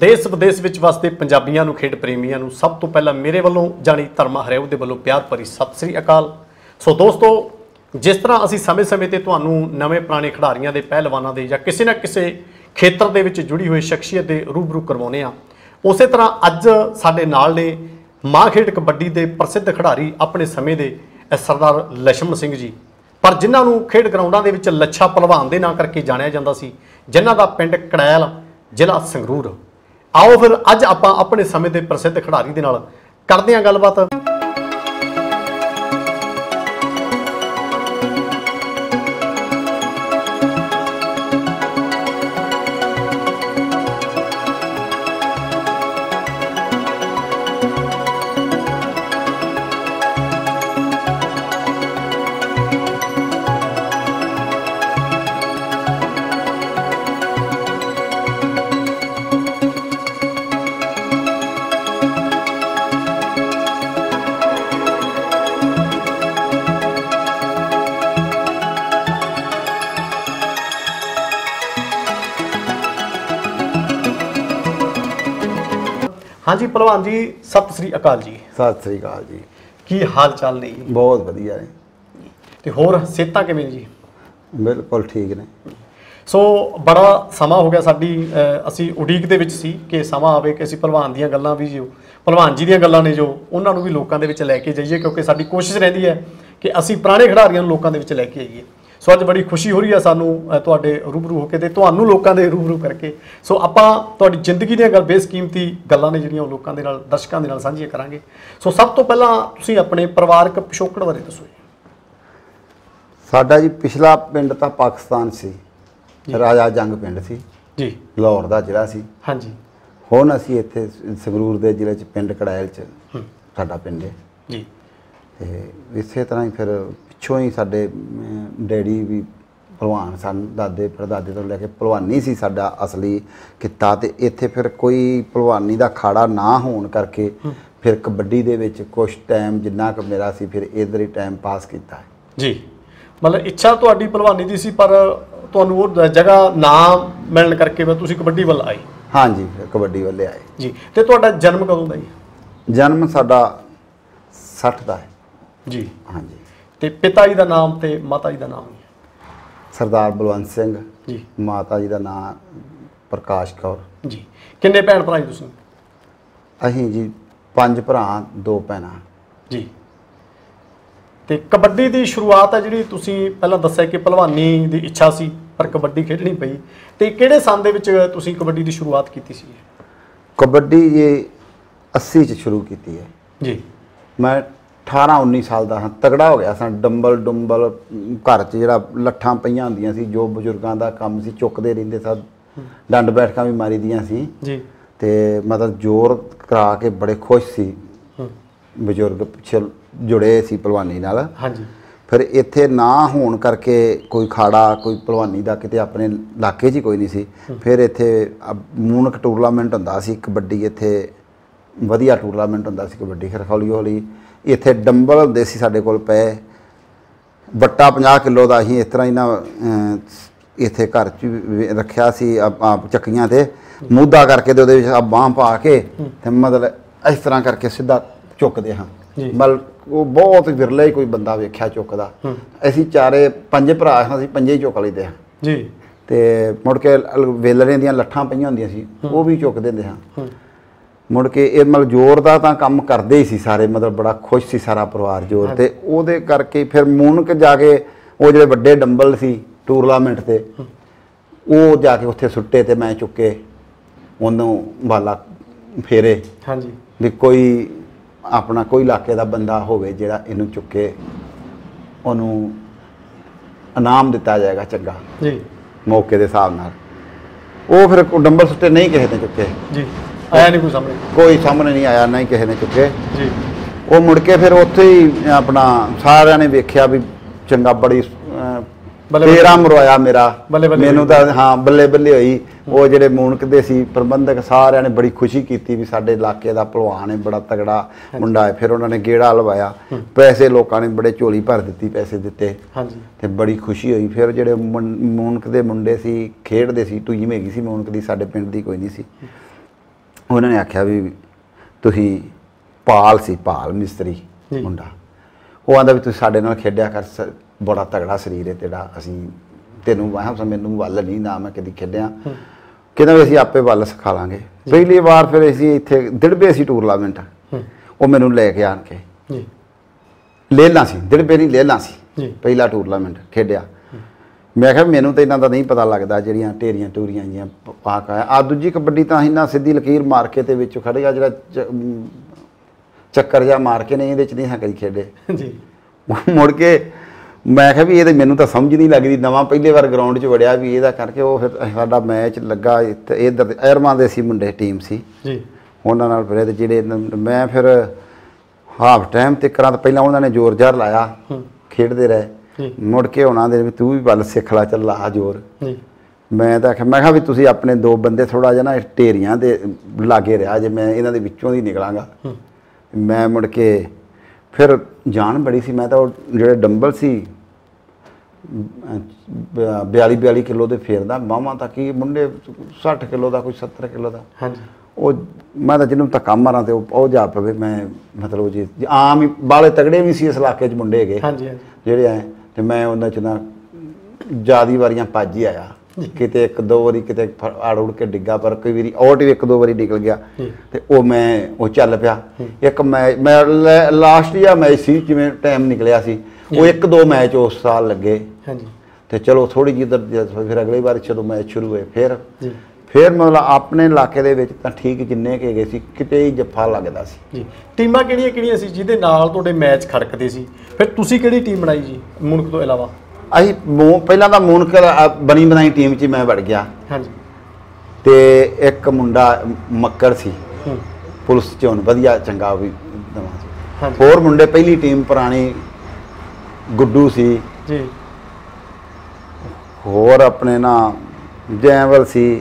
देश विदेश ਵਿੱਚ ਵਸਦੇ ਪੰਜਾਬੀਆਂ ਨੂੰ ਖੇਡ ਪ੍ਰੇਮੀਆਂ ਨੂੰ ਸਭ ਤੋਂ ਪਹਿਲਾਂ ਮੇਰੇ ਵੱਲੋਂ ਜਾਨੀ ਧਰਮਾ ਹਰਿਆਉ ਦੇ ਵੱਲੋਂ ਪਿਆਰ ਭਰੀ ਸਤਿ ਸ੍ਰੀ ਅਕਾਲ। ਸੋ ਦੋਸਤੋ, ਜਿਸ ਤਰ੍ਹਾਂ ਅਸੀਂ ਸਮੇਂ-ਸਮੇਂ ਤੇ ਤੁਹਾਨੂੰ ਨਵੇਂ ਪੁਰਾਣੇ ਖਿਡਾਰੀਆਂ ਦੇ ਪਹਿਲਵਾਨਾਂ ਦੇ ਜਾਂ ਕਿਸੇ ਨਾ ਕਿਸੇ ਖੇਤਰ ਦੇ ਵਿੱਚ ਜੁੜੀ ਹੋਈ ਸ਼ਖਸੀਅਤ ਦੇ ਰੂਬਰੂ ਕਰਵਾਉਂਦੇ ਆ, ਉਸੇ ਤਰ੍ਹਾਂ ਅੱਜ ਸਾਡੇ ਨਾਲ ਨੇ ਮਾਂ ਖੇਡ ਕਬੱਡੀ ਦੇ ਪ੍ਰਸਿੱਧ ਖਿਡਾਰੀ ਆਪਣੇ ਸਮੇਂ ਦੇ ਸਰਦਾਰ ਲਛਮਣ ਸਿੰਘ ਜੀ, ਪਰ ਜਿਨ੍ਹਾਂ ਨੂੰ ਖੇਡ ਗਰਾਊਂਡਾਂ ਦੇ ਵਿੱਚ ਲੱਛਾ ਪਹਿਲਵਾਨ ਦੇ ਨਾਂ ਕਰਕੇ ਜਾਣਿਆ ਜਾਂਦਾ ਸੀ, ਜਿਨ੍ਹਾਂ ਦਾ ਪਿੰਡ ਕੜੈਲ ਜ਼ਿਲ੍ਹਾ ਸੰਗਰੂਰ। आओ फिर अज आप अपने समय के प्रसिद्ध खिडारी दे नाल करते हैं गलबात। हाँ जी पहलवान जी, सत श्री अकाल जी। सत श्री अकाल जी। की हाल चाल ने जी? बहुत वधिया है। तो होर सेहतां किवें जी? बिल्कुल ठीक ने। सो बड़ा समा हो गया साडी असी उड़ीक दे विच सी कि समा आवे कि असी पहलवान दीयां गल्लां भी जो पहलवान जी दीयां गल्लां ने जो उन्हां नूं भी लोकां दे विच लैके जाइए, क्योंकि साडी कोशिश रहिंदी है कि असी पुराने खिडारियां नूं लोकां दे विच लैके आइए। सो अज बड़ी खुशी हो रही है सानू तुहाडे रूबरू होके ते तुहानू लोकां दे रूबरू करके। सो आपां तुहाडी जिंदगी दीयां गल बेसकीमती गल्लां ने जिहड़ियां लोकां दे नाल दर्शकां दे नाल सांझीआं करांगे। सो सब तो पहलां तुसीं अपने परिवारक पिछोकड़ बारे दसो। साडा जी पिछला पिंड तां पाकिस्तान सी, राजा जंग पिंड सी जी, लाहौर दा जिला सी। हाँ जी। हुण असीं इत्थे संगरूर दे जिले च पिंड कड़ैल च साडा पिंड है जी। ते इसे तरह ही फिर पिछों ही साडे डैडी भी भलवान सन, दादे परदादे तो लैके भलवानी सी साडा असली किता। ते इत्थे फिर कोई भलवानी दा अखाड़ा ना होण करके फिर कबड्डी दे विच कुछ टाइम जिन्ना क मेरा सी फिर इधर ही टाइम पास कीता है जी। मतलब इच्छा तुहाडी भलवानी दी सी, पर तुहानू वो जगह ना मिलण करके तुसीं कबड्डी वल आए? हाँ जी, फिर कबड्डी वाले आए जी। ते तुहाडा जन्म कदों दा जी? जन्म साडा 60 दा है जी। हाँ जी। ते पिता जी दा नाम ते माता जी दा नाम? सरदार बलवंत सिंह जी। माता जी दा नाम प्रकाश कौर जी। किन्ने भैन भरा जी तुसीं? असीं जी 5 भरा 2 भैणां जी। ते कबड्डी दी शुरुआत है जिहड़ी तुसीं पहलां दस्सिआ कि भलवानी दी इच्छा सी पर कबड्डी खेडणी पई, ते किहड़े सन दे विच तुसीं कबड्डी दी शुरुआत कीती सी? कबड्डी ये 80 च शुरू कीती है जी। मैं 18-19 साल का हाँ, तगड़ा हो गया सा। डंबल डुंबल घर च जिहड़ा लट्ठां पईयां हुंदियां सी, जो बजुर्गों का काम सी, चुकते रहिंदे सन, डंड बैठकां भी मारी दियां सी जी। ते मतलब जोर करा के बड़े खुश सी बजुर्ग पिछे जुड़े सी भलवानी नाल। हाँ जी। फिर इत्थे ना होण करके कोई खाड़ा कोई भलवानी दा किते अपने इलाके 'च कोई नहीं सी। फिर इत्थे मूनक टूरनामेंट हुंदा सी कबड्डी, इत्थे वधिया टूरनामेंट हुंदा सी कबड्डी। फिर हौली हौली इत्थे डंबल हुंदे सी साडे कोल पए, बट्टा 50 किलो दा असीं इस तरह ही ना इत्थे घर च रखिया सी आप चक्कियां ते मूधा करके ते उहदे विच बांह पा के ते मतलब इस तरह करके सीधा चुकदे हां। मतलब वो बहुत विरला ही कोई बंदा वेख्या चुकदा। असीं 4-5 भरा हां, असीं 5 ही चुक लैंदे हां जी। ते मुड़ के वेलरे दीयां लट्ठां पईयां हुंदियां सी, वो भी चुक दिंदे हां। मुड़ के ये मतलब जोर का तो काम करते ही सी सारे, मतलब बड़ा खुश सी सारा परिवार जोर। तो वो करके फिर मूनक जाके वो जो बड़े डंबल सी टूरनामेंट से वो जाके उत्थे सुट्टे ते मैं चुके उन्होंने वाला फेरे। हाँ जी। भी कोई अपना कोई इलाके का बंदा होवे जिहड़ा इनू चुके उन्होंने इनाम दिता जाएगा चंगा जी मौके के हिसाब नाल। वो फिर डंबल सुट्टे नहीं किसी ने चुके जी, आया नहीं कोई सामने नहीं आया, नहीं किसी ने चुके जी। वो मुड़ के फिर उत्थे ही अपना सारिਆਂ ने वेख्या भी चंगा, बड़ी तेरा मरवाया मेरा मैनू तो हाँ बल्ले बल्ले हुई। वो जेडे मूनक दे सी प्रबंधक सारिਆਂ ने बड़ी खुशी की भी साडे इलाके का भलवान है, बड़ा तगड़ा मुंडा है। फिर उन्होंने गेड़ा हलवाया, पैसे लोगों ने बड़े झोली भर दी, पैसे दिते ते बड़ी खुशी हुई। फिर जेडे मूनक दे मुंडे सी खेडदे सी, टूई मैगी सी मूनक दी, साडे पिंड दी कोई नहीं सी। ਉਹਨਾਂ ਨੇ ਆਖਿਆ ਵੀ ਤੁਸੀਂ ਪਾਲ ਸੀ, ਪਾਲ ਮਿਸਤਰੀ ਮੁੰਡਾ, ਉਹ ਆਂਦਾ ਵੀ ਤੁਸੀਂ ਸਾਡੇ ਨਾਲ ਖੇਡਿਆ ਕਰ, ਬੜਾ ਤਗੜਾ ਸਰੀਰ ਹੈ ਤੇਰਾ, ਅਸੀਂ ਤੈਨੂੰ ਮੈਨੂੰ ਵੱਲ ਨਹੀਂ, ਨਾ ਮੈਂ ਕਦੀ ਖੇਡਿਆ, ਕਹਿੰਦਾ ਵੀ ਅਸੀਂ ਆਪੇ ਵੱਲ ਸਿਖਾ ਲਾਂਗੇ। ਪਹਿਲੀ ਵਾਰ ਫਿਰ ਅਸੀਂ ਇੱਥੇ ਦਿੜਬੇ ਸੀ ਟੂਰਨਾਮੈਂਟ, ਉਹ ਮੈਨੂੰ ਲੈ ਕੇ ਆਣ ਕੇ ਲੇਲਾ ਸੀ, ਦਿੜਬੇ ਨਹੀਂ ਲੇਲਾ ਸੀ ਪਹਿਲਾ ਟੂਰਨਾਮੈਂਟ ਖੇਡਿਆ। ਮੈਂ ਕਿਹਾ ਮੈਨੂੰ ਤਾਂ ਇਹਨਾਂ ਦਾ ਨਹੀਂ ਪਤਾ ਲੱਗਦਾ, ਜਿਹੜੀਆਂ ਢੇਰੀਆਂ ਟੂਰੀਆਂ ਜੀਆਂ ਪਾ ਕੇ ਆ ਦੂਜੀ ਕਬੱਡੀ ਤਾਂ ਇਹਨਾਂ ਸਿੱਧੀ ਲਕੀਰ ਮਾਰ ਕੇ ਤੇ ਵਿੱਚ ਖੜੇ ਆ, ਜਿਹੜਾ ਚੱਕਰ ਜਿਹਾ ਮਾਰ ਕੇ, ਨਹੀਂ ਇਹਦੇ 'ਚ ਨਹੀਂ ਹਾਂ ਕਦੀ ਖੇਡੇ ਜੀ। ਮੁੜ ਕੇ ਮੈਂ ਕਿਹਾ ਵੀ ਇਹ ਤਾਂ ਮੈਨੂੰ ਤਾਂ ਸਮਝ ਨਹੀਂ ਲੱਗਦੀ, ਨਵਾਂ ਪਹਿਲੀ ਵਾਰ ਗਰਾਊਂਡ 'ਚ ਵੜਿਆ ਵੀ ਇਹਦਾ ਕਰਕੇ। ਉਹ ਫਿਰ ਸਾਡਾ ਮੈਚ ਲੱਗਾ ਇੱਧਰ ਐਰਮਾਂ ਦੇ ਸੀ ਮੁੰਡੇ ਟੀਮ ਸੀ ਜੀ, ਉਹਨਾਂ ਨਾਲ ਫਿਰ ਇਹਦੇ ਜਿਹੜੇ ਮੈਂ ਫਿਰ ਹਾਫ ਟਾਈਮ ਤੇ ਕਰਾਂ ਤਾਂ ਪਹਿਲਾਂ ਉਹਨਾਂ ਨੇ ਜ਼ੋਰ ਜ਼ਾਰ ਲਾਇਆ, ਖੇਡਦੇ ਰਹੇ। ਮੁੜ ਕੇ ਉਹਨਾਂ ਦੇ ਵੀ ਤੂੰ ਵੀ ਵੱਲ ਸਿੱਖ ਲਾ, ਚੱਲ ਲਾ ਜ਼ੋਰ। ਮੈਂ ਤਾਂ ਆਖਿਆ, ਮੈਂ ਕਿਹਾ ਵੀ ਤੁਸੀਂ ਆਪਣੇ ਦੋ ਬੰਦੇ ਥੋੜ੍ਹਾ ਜਿਹਾ ਨਾ ਢੇਰੀਆਂ ਦੇ ਲਾਗੇ ਰਿਹਾ ਜੇ, ਮੈਂ ਇਹਨਾਂ ਦੇ ਵਿੱਚੋਂ ਦੀ ਨਿਕਲਾਂਗਾ। ਮੈਂ ਮੁੜ ਕੇ ਫਿਰ ਜਾਨ ਬੜੀ ਸੀ, ਮੈਂ ਤਾਂ ਉਹ ਜਿਹੜੇ ਡੰਬਲ ਸੀ 42 ਕਿਲੋ ਦੇ ਫੇਰਦਾ, ਬਾਹਾਂ ਤੱਕ ਹੀ, ਮੁੰਡੇ 60 ਕਿਲੋ ਦਾ, ਕੋਈ 70 ਕਿਲੋ ਦਾ। ਉਹ ਮੈਂ ਤਾਂ ਜਿਹਨੂੰ ਧੱਕਾ ਮਾਰਾਂ ਤੇ ਉਹ ਜਾ ਪਵੇ। ਮੈਂ ਮਤਲਬ ਜੀ ਆਮ ਹੀ ਬਾਲੇ ਤਗੜੇ ਵੀ ਸੀ ਇਸ ਇਲਾਕੇ 'ਚ ਮੁੰਡੇ ਹੈਗੇ ਜਿਹੜੇ ਆਏ, ਤੇ ਮੈਂ ਉਹਨਾਂ 'ਚ ਨਾ ਜ਼ਿਆਦੀ ਵਾਰੀਆਂ ਭੱਜ ਹੀ ਆਇਆ, ਕਿਤੇ ਇੱਕ ਦੋ ਵਾਰੀ ਕਿਤੇ ਆੜ ਉੜ ਕੇ ਡਿੱਗਾ, ਪਰ ਕਈ ਵਾਰੀ ਆਊਟ ਵੀ ਇੱਕ ਦੋ ਵਾਰੀ ਨਿਕਲ ਗਿਆ। ਤੇ ਉਹ ਚੱਲ ਪਿਆ। ਇੱਕ ਮੈਂ ਲਾਸਟ ਜਾਂ ਮੈਚ ਸੀ, ਜਿਵੇਂ ਟਾਈਮ ਨਿਕਲਿਆ ਸੀ, ਉਹ ਇੱਕ ਦੋ ਮੈਚ ਉਸ ਸਾਲ ਲੱਗੇ ਤੇ ਚਲੋ ਥੋੜੀ ਜਿਹੀ ਫਿਰ ਅਗਲੀ ਵਾਰ ਜਦੋਂ ਮੈਚ ਸ਼ੁਰੂ ਹੋਏ ਫਿਰ ਮਤਲਬ ਆਪਣੇ ਇਲਾਕੇ ਦੇ ਵਿੱਚ ਤਾਂ ਠੀਕ ਜਿੰਨੇ ਕੁ ਹੈਗੇ ਸੀ, ਕਿਤੇ ਹੀ ਜੱਫਾ ਲੱਗਦਾ ਸੀ ਜੀ। ਟੀਮਾਂ ਕਿਹੜੀਆਂ ਸੀ ਜਿਹਦੇ ਨਾਲ ਤੁਹਾਡੇ ਮੈਚ ਖੜਕਦੇ ਸੀ? ਫਿਰ ਤੁਸੀਂ ਕਿਹੜੀ ਟੀਮ ਬਣਾਈ ਜੀ ਮੁਨਕ ਤੋਂ ਇਲਾਵਾ? ਅਸੀਂ ਪਹਿਲਾਂ ਤਾਂ ਮੁਨਕ ਬਣੀ ਬਣਾਈ ਟੀਮ 'ਚ ਮੈਂ ਵੜ ਗਿਆ ਤੇ ਇੱਕ ਮੁੰਡਾ ਮੱਕੜ ਸੀ ਪੁਲਿਸ 'ਚ, ਹੁਣ ਵਧੀਆ ਚੰਗਾ ਵੀ ਨਵਾਂ ਸੀ। ਹੋਰ ਮੁੰਡੇ ਪਹਿਲੀ ਟੀਮ ਪੁਰਾਣੀ ਗੁੱਡੂ ਸੀ ਜੀ, ਹੋਰ ਆਪਣੇ ਨਾ ਜੈਵਲ ਸੀ,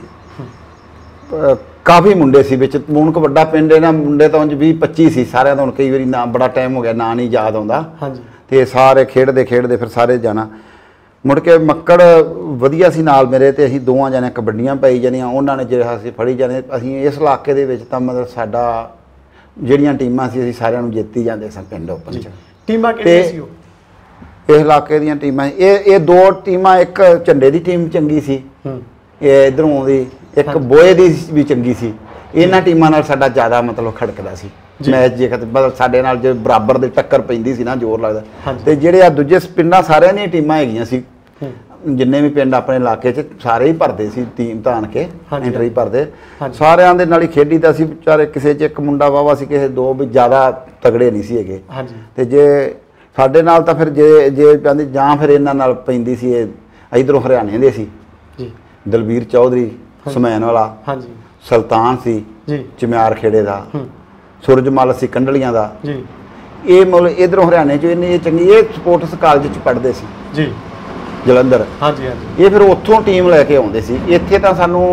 ਕਾਫੀ ਮੁੰਡੇ ਸੀ ਵਿੱਚ। ਮੁਨਕ ਵੱਡਾ ਪਿੰਡ ਹੈ ਨਾ, ਮੁੰਡੇ ਤਾਂ ਉਂਝ 20-25 ਸੀ ਸਾਰਿਆਂ ਦਾ, ਹੁਣ ਕਈ ਵਾਰੀ ਨਾ ਬੜਾ ਟਾਈਮ ਹੋ ਗਿਆ ਨਾਂ ਨਹੀਂ ਯਾਦ ਆਉਂਦਾ। ਤੇ ਸਾਰੇ ਖੇਡਦੇ ਫਿਰ ਸਾਰੇ ਜਾਣਾ। ਮੁੜ ਕੇ ਮੱਕੜ ਵਧੀਆ ਸੀ ਨਾਲ ਮੇਰੇ, ਤੇ ਅਸੀਂ ਦੋਵਾਂ ਜਾਣੇ ਕਬੱਡੀਆਂ ਪਾਈ ਜਾਣੀਆਂ, ਉਹਨਾਂ ਨੇ ਜਿਹੜਾ ਅਸੀਂ ਫੜੀ ਜਾਣੇ। ਅਸੀਂ ਇਸ ਇਲਾਕੇ ਦੇ ਵਿੱਚ ਤਾਂ ਮਤਲਬ ਸਾਡਾ ਜਿਹੜੀਆਂ ਟੀਮਾਂ ਸੀ ਅਸੀਂ ਸਾਰਿਆਂ ਨੂੰ ਜਿੱਤੀ ਜਾਂਦੇ ਸਾਂ ਪਿੰਡ ਓਪਨ 'ਚ। ਟੀਮਾਂ ਕਿਹੜੀਆਂ ਸੀ ਉਹ? ਇਸ ਇਲਾਕੇ ਦੀਆਂ ਟੀਮਾਂ ਇਹ ਦੋ ਟੀਮਾਂ, ਇੱਕ ਝੰਡੇ ਦੀ ਟੀਮ ਚੰਗੀ ਸੀ, ਇਹ ਇੱਧਰੋਂ ਆਉਂਦੀ, ਇੱਕ ਬੋਏ ਦੀ ਵੀ ਚੰਗੀ ਸੀ। ਇਹਨਾਂ ਟੀਮਾਂ ਨਾਲ ਸਾਡਾ ਜ਼ਿਆਦਾ ਮਤਲਬ ਖੜਕਦਾ ਸੀ ਮੈਚ। ਜੇ ਮਤਲਬ ਸਾਡੇ ਨਾਲ ਜੇ ਬਰਾਬਰ ਦੀ ਟੱਕਰ ਪੈਂਦੀ ਸੀ ਨਾ, ਜ਼ੋਰ ਲੱਗਦਾ। ਤੇ ਜਿਹੜੇ ਆ ਦੂਜੇ ਪਿੰਡਾਂ ਸਾਰਿਆਂ ਦੀਆਂ ਟੀਮਾਂ ਹੈਗੀਆਂ ਸੀ, ਜਿੰਨੇ ਵੀ ਪਿੰਡ ਆਪਣੇ ਇਲਾਕੇ 'ਚ ਸਾਰੇ ਹੀ ਭਰਦੇ ਸੀ ਟੀਮ ਧਾਨ ਕੇ, ਐਂਟਰੀ ਭਰਦੇ, ਸਾਰਿਆਂ ਦੇ ਨਾਲ ਹੀ ਖੇਡੀ ਤਾਂ ਅਸੀਂ ਵਿਚਾਰੇ। ਕਿਸੇ 'ਚ ਇੱਕ ਮੁੰਡਾ ਵਾਵਾ ਸੀ, ਕਿਸੇ ਦੋ ਵੀ ਜ਼ਿਆਦਾ ਤਗੜੇ ਨਹੀਂ ਸੀ ਹੈਗੇ। ਤੇ ਜੇ ਸਾਡੇ ਨਾਲ ਤਾਂ ਫਿਰ ਜੇ ਕਹਿੰਦੇ ਜਾਂ ਫਿਰ ਇਹਨਾਂ ਨਾਲ ਪੈਂਦੀ ਸੀ, ਇਹ ਇੱਧਰੋਂ ਹਰਿਆਣੇ ਦੇ ਸੀ, ਦਲਬੀਰ ਚੌਧਰੀ ਸਮੈਨ ਵਾਲਾ, ਸੁਲਤਾਨ ਸੀ ਚਮਿਆਰ ਖੇੜੇ ਦਾ, ਸੂਰਜਮਲ ਸੀ ਕੰਡਲੀਆਂ ਦਾ। ਇਹ ਮਤਲਬ ਇੱਧਰੋਂ ਹਰਿਆਣੇ 'ਚ ਇਹ ਚੰਗੀ, ਇਹ ਸਪੋਰਟਸ ਕਾਲਜ 'ਚ ਪੜ੍ਹਦੇ ਸੀ ਜਲੰਧਰ। ਇਹ ਫਿਰ ਉੱਥੋਂ ਟੀਮ ਲੈ ਕੇ ਆਉਂਦੇ ਸੀ ਇੱਥੇ। ਤਾਂ ਸਾਨੂੰ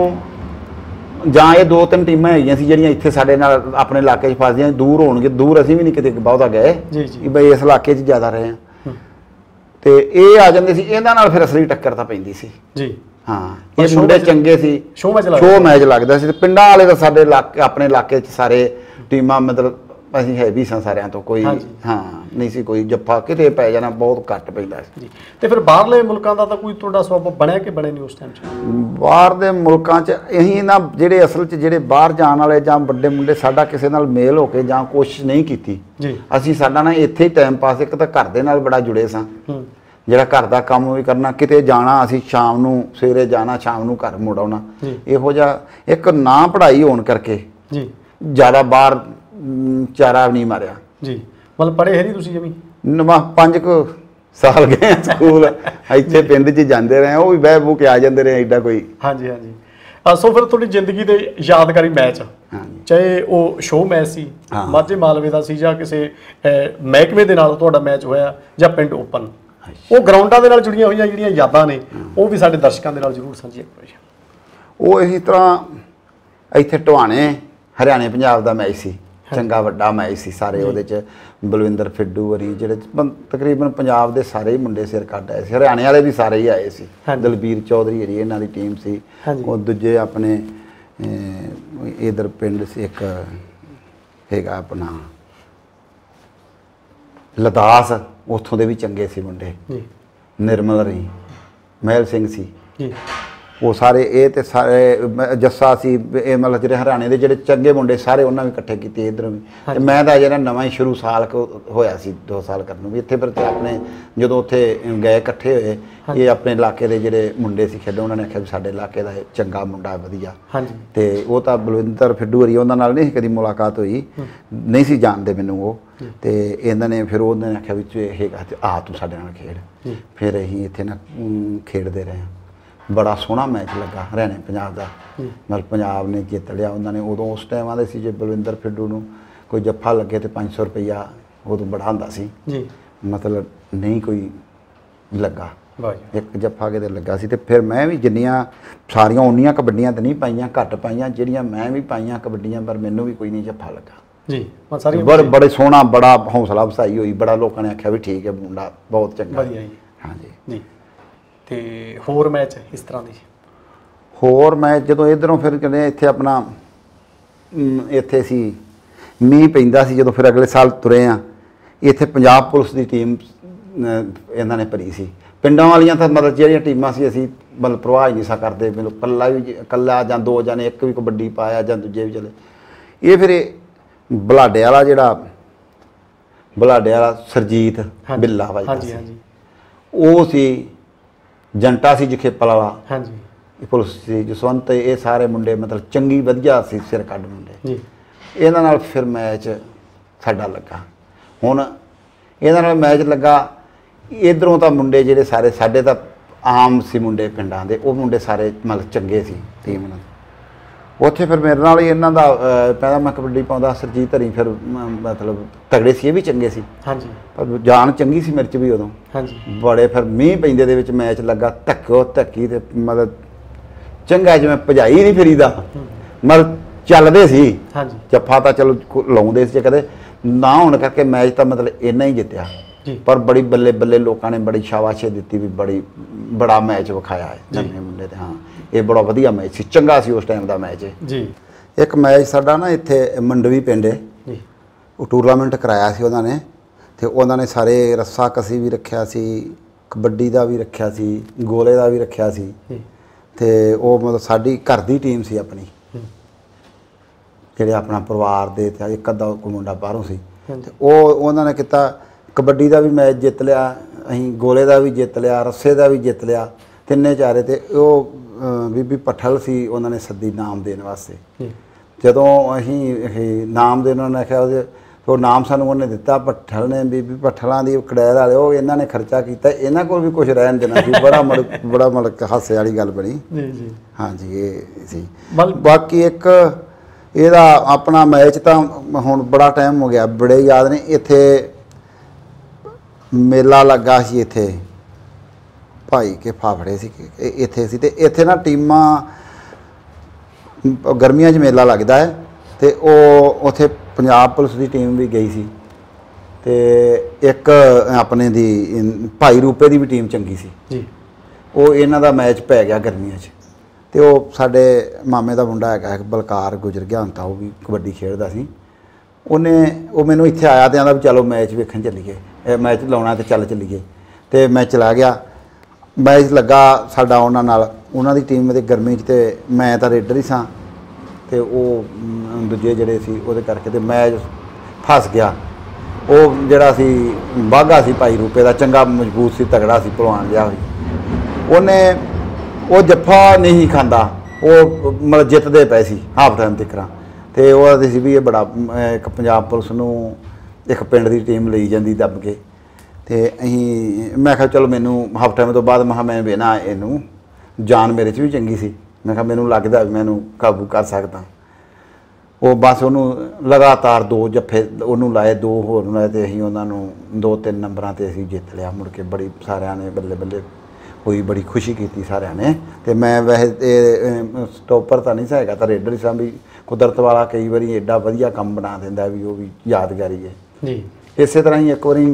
ਜਾਂ ਇਹ 2-3 ਟੀਮਾਂ ਹੈਗੀਆਂ ਸੀ ਜਿਹੜੀਆਂ ਇੱਥੇ ਸਾਡੇ ਨਾਲ ਆਪਣੇ ਇਲਾਕੇ 'ਚ ਫਸਦੀਆਂ, ਦੂਰ ਹੋਣਗੇ, ਦੂਰ ਅਸੀਂ ਵੀ ਨਹੀਂ ਕਿਤੇ ਬਹੁਤਾ ਗਏ ਕਿ ਬਈ ਇਸ ਇਲਾਕੇ 'ਚ ਜ਼ਿਆਦਾ ਰਹੇ ਹਾਂ। ਤੇ ਇਹ ਆ ਜਾਂਦੇ ਸੀ, ਇਹਨਾਂ ਨਾਲ ਫਿਰ ਅਸਲੀ ਟੱਕਰ ਤਾਂ ਪੈਂਦੀ ਸੀ ਜੀ। ਹਾਂ, ਇਹ ਮੁੰਡੇ ਚੰਗੇ ਸੀ, ਸ਼ੋਅ ਮੈਚ ਲੱਗਦਾ ਸੀ। ਤੇ ਪਿੰਡਾਂ ਵਾਲੇ ਤਾਂ ਸਾਡੇ ਇਲਾਕੇ, ਆਪਣੇ ਇਲਾਕੇ 'ਚ ਸਾਰੇ ਟੀਮਾਂ ਮਤਲਬ ਅਸੀਂ ਹੈਵੀ ਸਾਂ ਸਾਰਿਆਂ ਤੋਂ, ਕੋਈ ਨਹੀਂ ਸੀ ਕੋਈ ਜੱਫਾ, ਕਿਤੇ ਪੈ ਜਾਣਾ ਬਹੁਤ ਘੱਟ ਪੈਂਦਾ ਸੀ ਜੀ। ਤੇ ਫਿਰ ਬਾਹਰਲੇ ਮੁਲਕਾਂ ਦਾ ਤਾਂ ਕੋਈ ਤੁਹਾਡਾ ਸਬੱਬ ਬਣਿਆ ਕਿ ਬਣੇ ਨਹੀਂ ਉਸ ਟਾਈਮ 'ਚ? ਬਾਹਰ ਦੇ ਮੁਲਕਾਂ 'ਚ ਅਸੀਂ ਨਾ ਜਿਹੜੇ ਅਸਲ 'ਚ ਜਿਹੜੇ ਬਾਹਰ ਜਾਣ ਵਾਲੇ ਜਾਂ ਵੱਡੇ ਮੁੰਡੇ, ਸਾਡਾ ਕਿਸੇ ਨਾਲ ਮੇਲ ਹੋ ਕੇ ਜਾਂ ਕੋਸ਼ਿਸ਼ ਨਹੀਂ ਕੀਤੀ ਜੀ। ਅਸੀਂ ਸਾਡਾ ਨਾ ਇੱਥੇ ਹੀ ਟਾਈਮ ਪਾਸ, ਇੱਕ ਤਾਂ ਘਰ ਦੇ ਨਾਲ ਬੜਾ ਜੁੜੇ ਸਾਂ, ਜਿਹੜਾ ਘਰ ਦਾ ਕੰਮ ਵੀ ਕਰਨਾ, ਕਿਤੇ ਜਾਣਾ ਅਸੀਂ ਸ਼ਾਮ ਨੂੰ, ਸਵੇਰੇ ਜਾਣਾ ਸ਼ਾਮ ਨੂੰ ਘਰ ਮੁੜ ਆਉਣਾ। ਇਹੋ ਜਿਹਾ ਇੱਕ ਨਾ ਪੜ੍ਹਾਈ ਹੋਣ ਕਰਕੇ ਜ਼ਿਆਦਾ ਬਾਹਰ ਚਾਰਾ ਨਹੀਂ ਮਾਰਿਆ ਜੀ। ਮਤਲਬ ਪੜ੍ਹੇ ਹੈ ਨਹੀਂ ਤੁਸੀਂ ਜਮੀ? 5 ਸਾਲ ਗਏ ਸਕੂਲ, ਇੱਥੇ ਪਿੰਡ 'ਚ ਜਾਂਦੇ ਰਹੇ, ਉਹ ਵੀ ਬਹਿ ਬੂ ਕੇ ਆ ਜਾਂਦੇ ਰਹੇ, ਐਡਾ ਕੋਈ। ਸੋ ਫਿਰ ਤੁਹਾਡੀ ਜ਼ਿੰਦਗੀ ਦੇ ਯਾਦਗਾਰੀ ਮੈਚ, ਚਾਹੇ ਉਹ ਸ਼ੋਅ ਮੈਚ ਸੀ, ਮਾਝੇ ਮਾਲਵੇ ਦਾ ਸੀ, ਜਾਂ ਕਿਸੇ ਮਹਿਕਮੇ ਦੇ ਨਾਲ ਤੁਹਾਡਾ ਮੈਚ ਹੋਇਆ, ਜਾਂ ਪਿੰਡ ਓਪਨ, ਉਹ ਗਰਾਊਂਡਾਂ ਦੇ ਨਾਲ ਜੁੜੀਆਂ ਹੋਈਆਂ ਜਿਹੜੀਆਂ ਯਾਦਾਂ ਨੇ, ਉਹ ਵੀ ਸਾਡੇ ਦਰਸ਼ਕਾਂ ਦੇ ਨਾਲ ਜ਼ਰੂਰ ਸਾਂਝੀਆਂ ਕਰੋ। ਉਹ ਇਸੇ ਤਰ੍ਹਾਂ ਇੱਥੇ ਟਵਾਣੇ ਹਰਿਆਣੇ ਪੰਜਾਬ ਦਾ ਮੈਚ ਸੀ, ਚੰਗਾ ਵੱਡਾ ਮੈਚ ਸੀ। ਸਾਰੇ ਉਹਦੇ 'ਚ ਬਲਵਿੰਦਰ ਫਿੱਡੂ ਵਰੀ, ਜਿਹੜੇ ਤਕਰੀਬਨ ਪੰਜਾਬ ਦੇ ਸਾਰੇ ਹੀ ਮੁੰਡੇ ਸਿਰ ਕੱਢ ਆਏ ਸੀ, ਹਰਿਆਣੇ ਵਾਲੇ ਵੀ ਸਾਰੇ ਹੀ ਆਏ ਸੀ। ਦਲਬੀਰ ਚੌਧਰੀ ਜਿਹੜੀ ਇਹਨਾਂ ਦੀ ਟੀਮ ਸੀ, ਉਹ ਦੂਜੇ ਆਪਣੇ इधर पिंड से एक हैगा अपना लदास, उत्थों दे भी चंगे सी मुंडे, निर्मल रही, महल सिंह सी, वो सारे ये तो सारे जस्सा सी, मतलब जो हरियाणे के जोड़े चंगे मुंडे सारे उन्होंने भी इकट्ठे किए इधर भी। तो मैं तो अजे नवा ही शुरू साल होया सी 2 साल करने भी इत्थे, फिर अपने जो उत्थे गए इकट्ठे होए, ये अपने इलाके के जोड़े मुंडे से खेडे, उन्होंने आख्या भी साडे इलाके का चंगा मुंडा वधिया, तो वो तो बलविंदर फिड्डू हरी उन्होंने नाल नहीं कदी मुलाकात हुई, नहीं सी जानते मैनू वो, तो इन्होंने फिर उन्होंने आख्या भी हैगा आ तू साडे नाल खेड, फिर असीं इत्थे ना खेडते रहे। बड़ा सोहना मैच लगा हरियाणे पंजाब का, मतलब पंजाब ने जित लिया उन्होंने। उदों उस टाइम आते सी जे बलविंदर फिड्डू नूं कोई जफ्फा लगे तो 500 रुपया उदों बड़ा हुंदा सी, मतलब नहीं कोई लगा, एक जफ्फा किते लगा सी। ते फिर मैं भी जिन्नियां सारियां उन्नियां कबड्डियां तो नहीं पाईयां, घट पाईयां, जिहड़ियां मैं भी पाईयां कबड्डियां, पर मैनूं भी कोई नहीं जफ्फा लगा। बड़े सोहना, बड़ा हौसला अफजाई हुई, बड़ा लोगों ने आख्या भी ठीक है मुंडा बहुत चंगा। हाँ जी। तो होर मैच इस तरह की होर मैच जो इधरों फिर कहते इत्थे अपना इत्थे सी मींह पैंदा सी, जो फिर अगले साल तुरे हाँ, इत्थे पंजाब पुलिस की टीम इन्होंने भरी सी। पिंडां वालियां तो मतलब जिहड़ियां टीमां सी असीं मतलब परवाह ही नहीं सा करते, मतलब कल्ला जां 2 जने एक भी कबड्डी पाया जां दूजे भी चले। ये फिर बलाडे वाला जिहड़ा बलाडे वाला सरजीत बिल्ला भाई वो सी, जंटा सी जखेपल वाला पुलिस सी, जसवंत, ये सारे मुंडे मतलब चंगी वधिया सी सिर कढ़ मुंडे। इन्हां नाल फिर मैच साडा लगा। हुण इन्हां नाल मैच लगा, इधरों तो मुंडे जिहड़े सारे साडे तां आम सी मुंडे पिंडां दे, वो मुंडे सारे मतलब चंगे सी टीम नाल। उत्थे फिर मेरे नाल ही इन्हां दा पहला मैं कबड्डी पाउंदा सरजीत हरी, फिर मतलब तगड़े सी, ये भी चंगे सी, पर जान चंगी सी मेरे च भी उदों। बड़े फिर मींह पैंदे दे विच मैच लगा, धक्को धक्की ते मतलब चंगा जिवें भजाई नहीं फिरीदा, मतलब चलदे सी। जफ्फा तां चलो लाउंदे सी कदे ना होने करके मैच तां मतलब इन्ना ही जित्तिया, पर बड़ी बल्ले बल्ले लोगों ने बड़ी शाबाशी दी भी, बड़ी बड़ा मैच विखाया है नਵੇਂ मुंडे ते। हाँ ये बड़ा वधिया मैच सी, चंगा सी उस टाइम का मैच जी। एक मैच साडा ना इत्थे मंडवी पिंड वो टूरनामेंट कराया सी उन्होंने, तो उन्होंने सारे रस्सा कसी भी रखा सी, कबड्डी का भी रखा सी, गोले का भी रखा सी, तो वो मतलब साडी घर की टीम सी अपनी, जिहड़े अपना परिवार दे ते एक अद्धा कोई मुंडा बाहरों सी, ते वो उन्होंने किता कबड्डी का भी मैच जित लिया, अहीं गोले का भी जित लिया, रस्से का भी जित लिया, तिन्ने चारे। तो वो बीबी पठल सी उन्होंने सद्दी नाम देने वास्ते। जदों अहीं नाम देने उन्होंने आख्या तो नाम सानूं उन्हें दिता, पठल ने, बीबी पठलां दी कड़ैर वाले, वो इन्हां ने खर्चा किया, इन्हां कोल भी कुछ रहन देना सी। बड़ा मतलब हासे वाली गल बनी। हाँ जी ये सी। बाकी एक इहदा अपना मैच तो हुण बड़ा टाइम हो गया, बड़े याद ने। इत्थे मेला लगा सी, इत्थे भाई के फाफड़े सी, इत्थे सी, ते इत्थे ना टीमां गर्मियां च मेला लगदा है, ते ओह उत्थे पंजाब पुलिस की टीम भी गई सी, ते एक अपने दी भाई रूपे की भी टीम चंगी सी। वो इन्हां दा मैच पै गया गर्मियां च, ते वो साडे मामे का मुंडा हैगा बलकार गुजर गया हुण तां, वो भी कबड्डी खेडदा सी। उन्हें वो मैनूं इत्थे आया ते आंदा भी चलो मैच वेखण चलीए, मैच लाउणा ते चल चलीए, ते मैं चला गया। मैच लगा साडा उन्हां नाल, उन्हां दी टीम ते गर्मी च, ते मैं तां रेडर ही सां, ते वो दूजे जिहड़े सी उहदे करके ते मैच फस गया। वो जिहड़ा सी बाघा सी भाई रूपे दा, चंगा मजबूत सी, तगड़ा सी, भलवान जिहा सी। उन्हें वो जफ्फा नहीं खांदा, वो मतलब जितदे पे सी हाफ टाइम तक, ते वो आखदे सी भी ये बड़ा एक पंजाब पुलिस नूं एक पिंड दी टीम लई जांदी दब के, ते अहीं मैं कहा चलो मैनू हाफ टाइम तो बाद मैं बेना इनू, जान मेरे च भी चंगी सी, मैं कहा मैनू लगदा मैनू काबू कर सकदा। वो बस उन्होंने लगातार 2 जफ्फे उन्होंने लाए, 2 होर लाए, तो असीं उन्होंने 2-3 नंबरां ते असीं जित लिया। मुड़ के बड़ी सारिਆਂ ने बल्ले बल्ले होई, बड़ी खुशी की सारिਆਂ ने। तो मैं वैसे स्टॉपर तो नहीं सा हैगा, तो रेडर सा भी कुदरत वाला कई बारी एडा वधिया काम बना दिंदा भी, वो भी यादगारी है। इस तरह ही एक बारी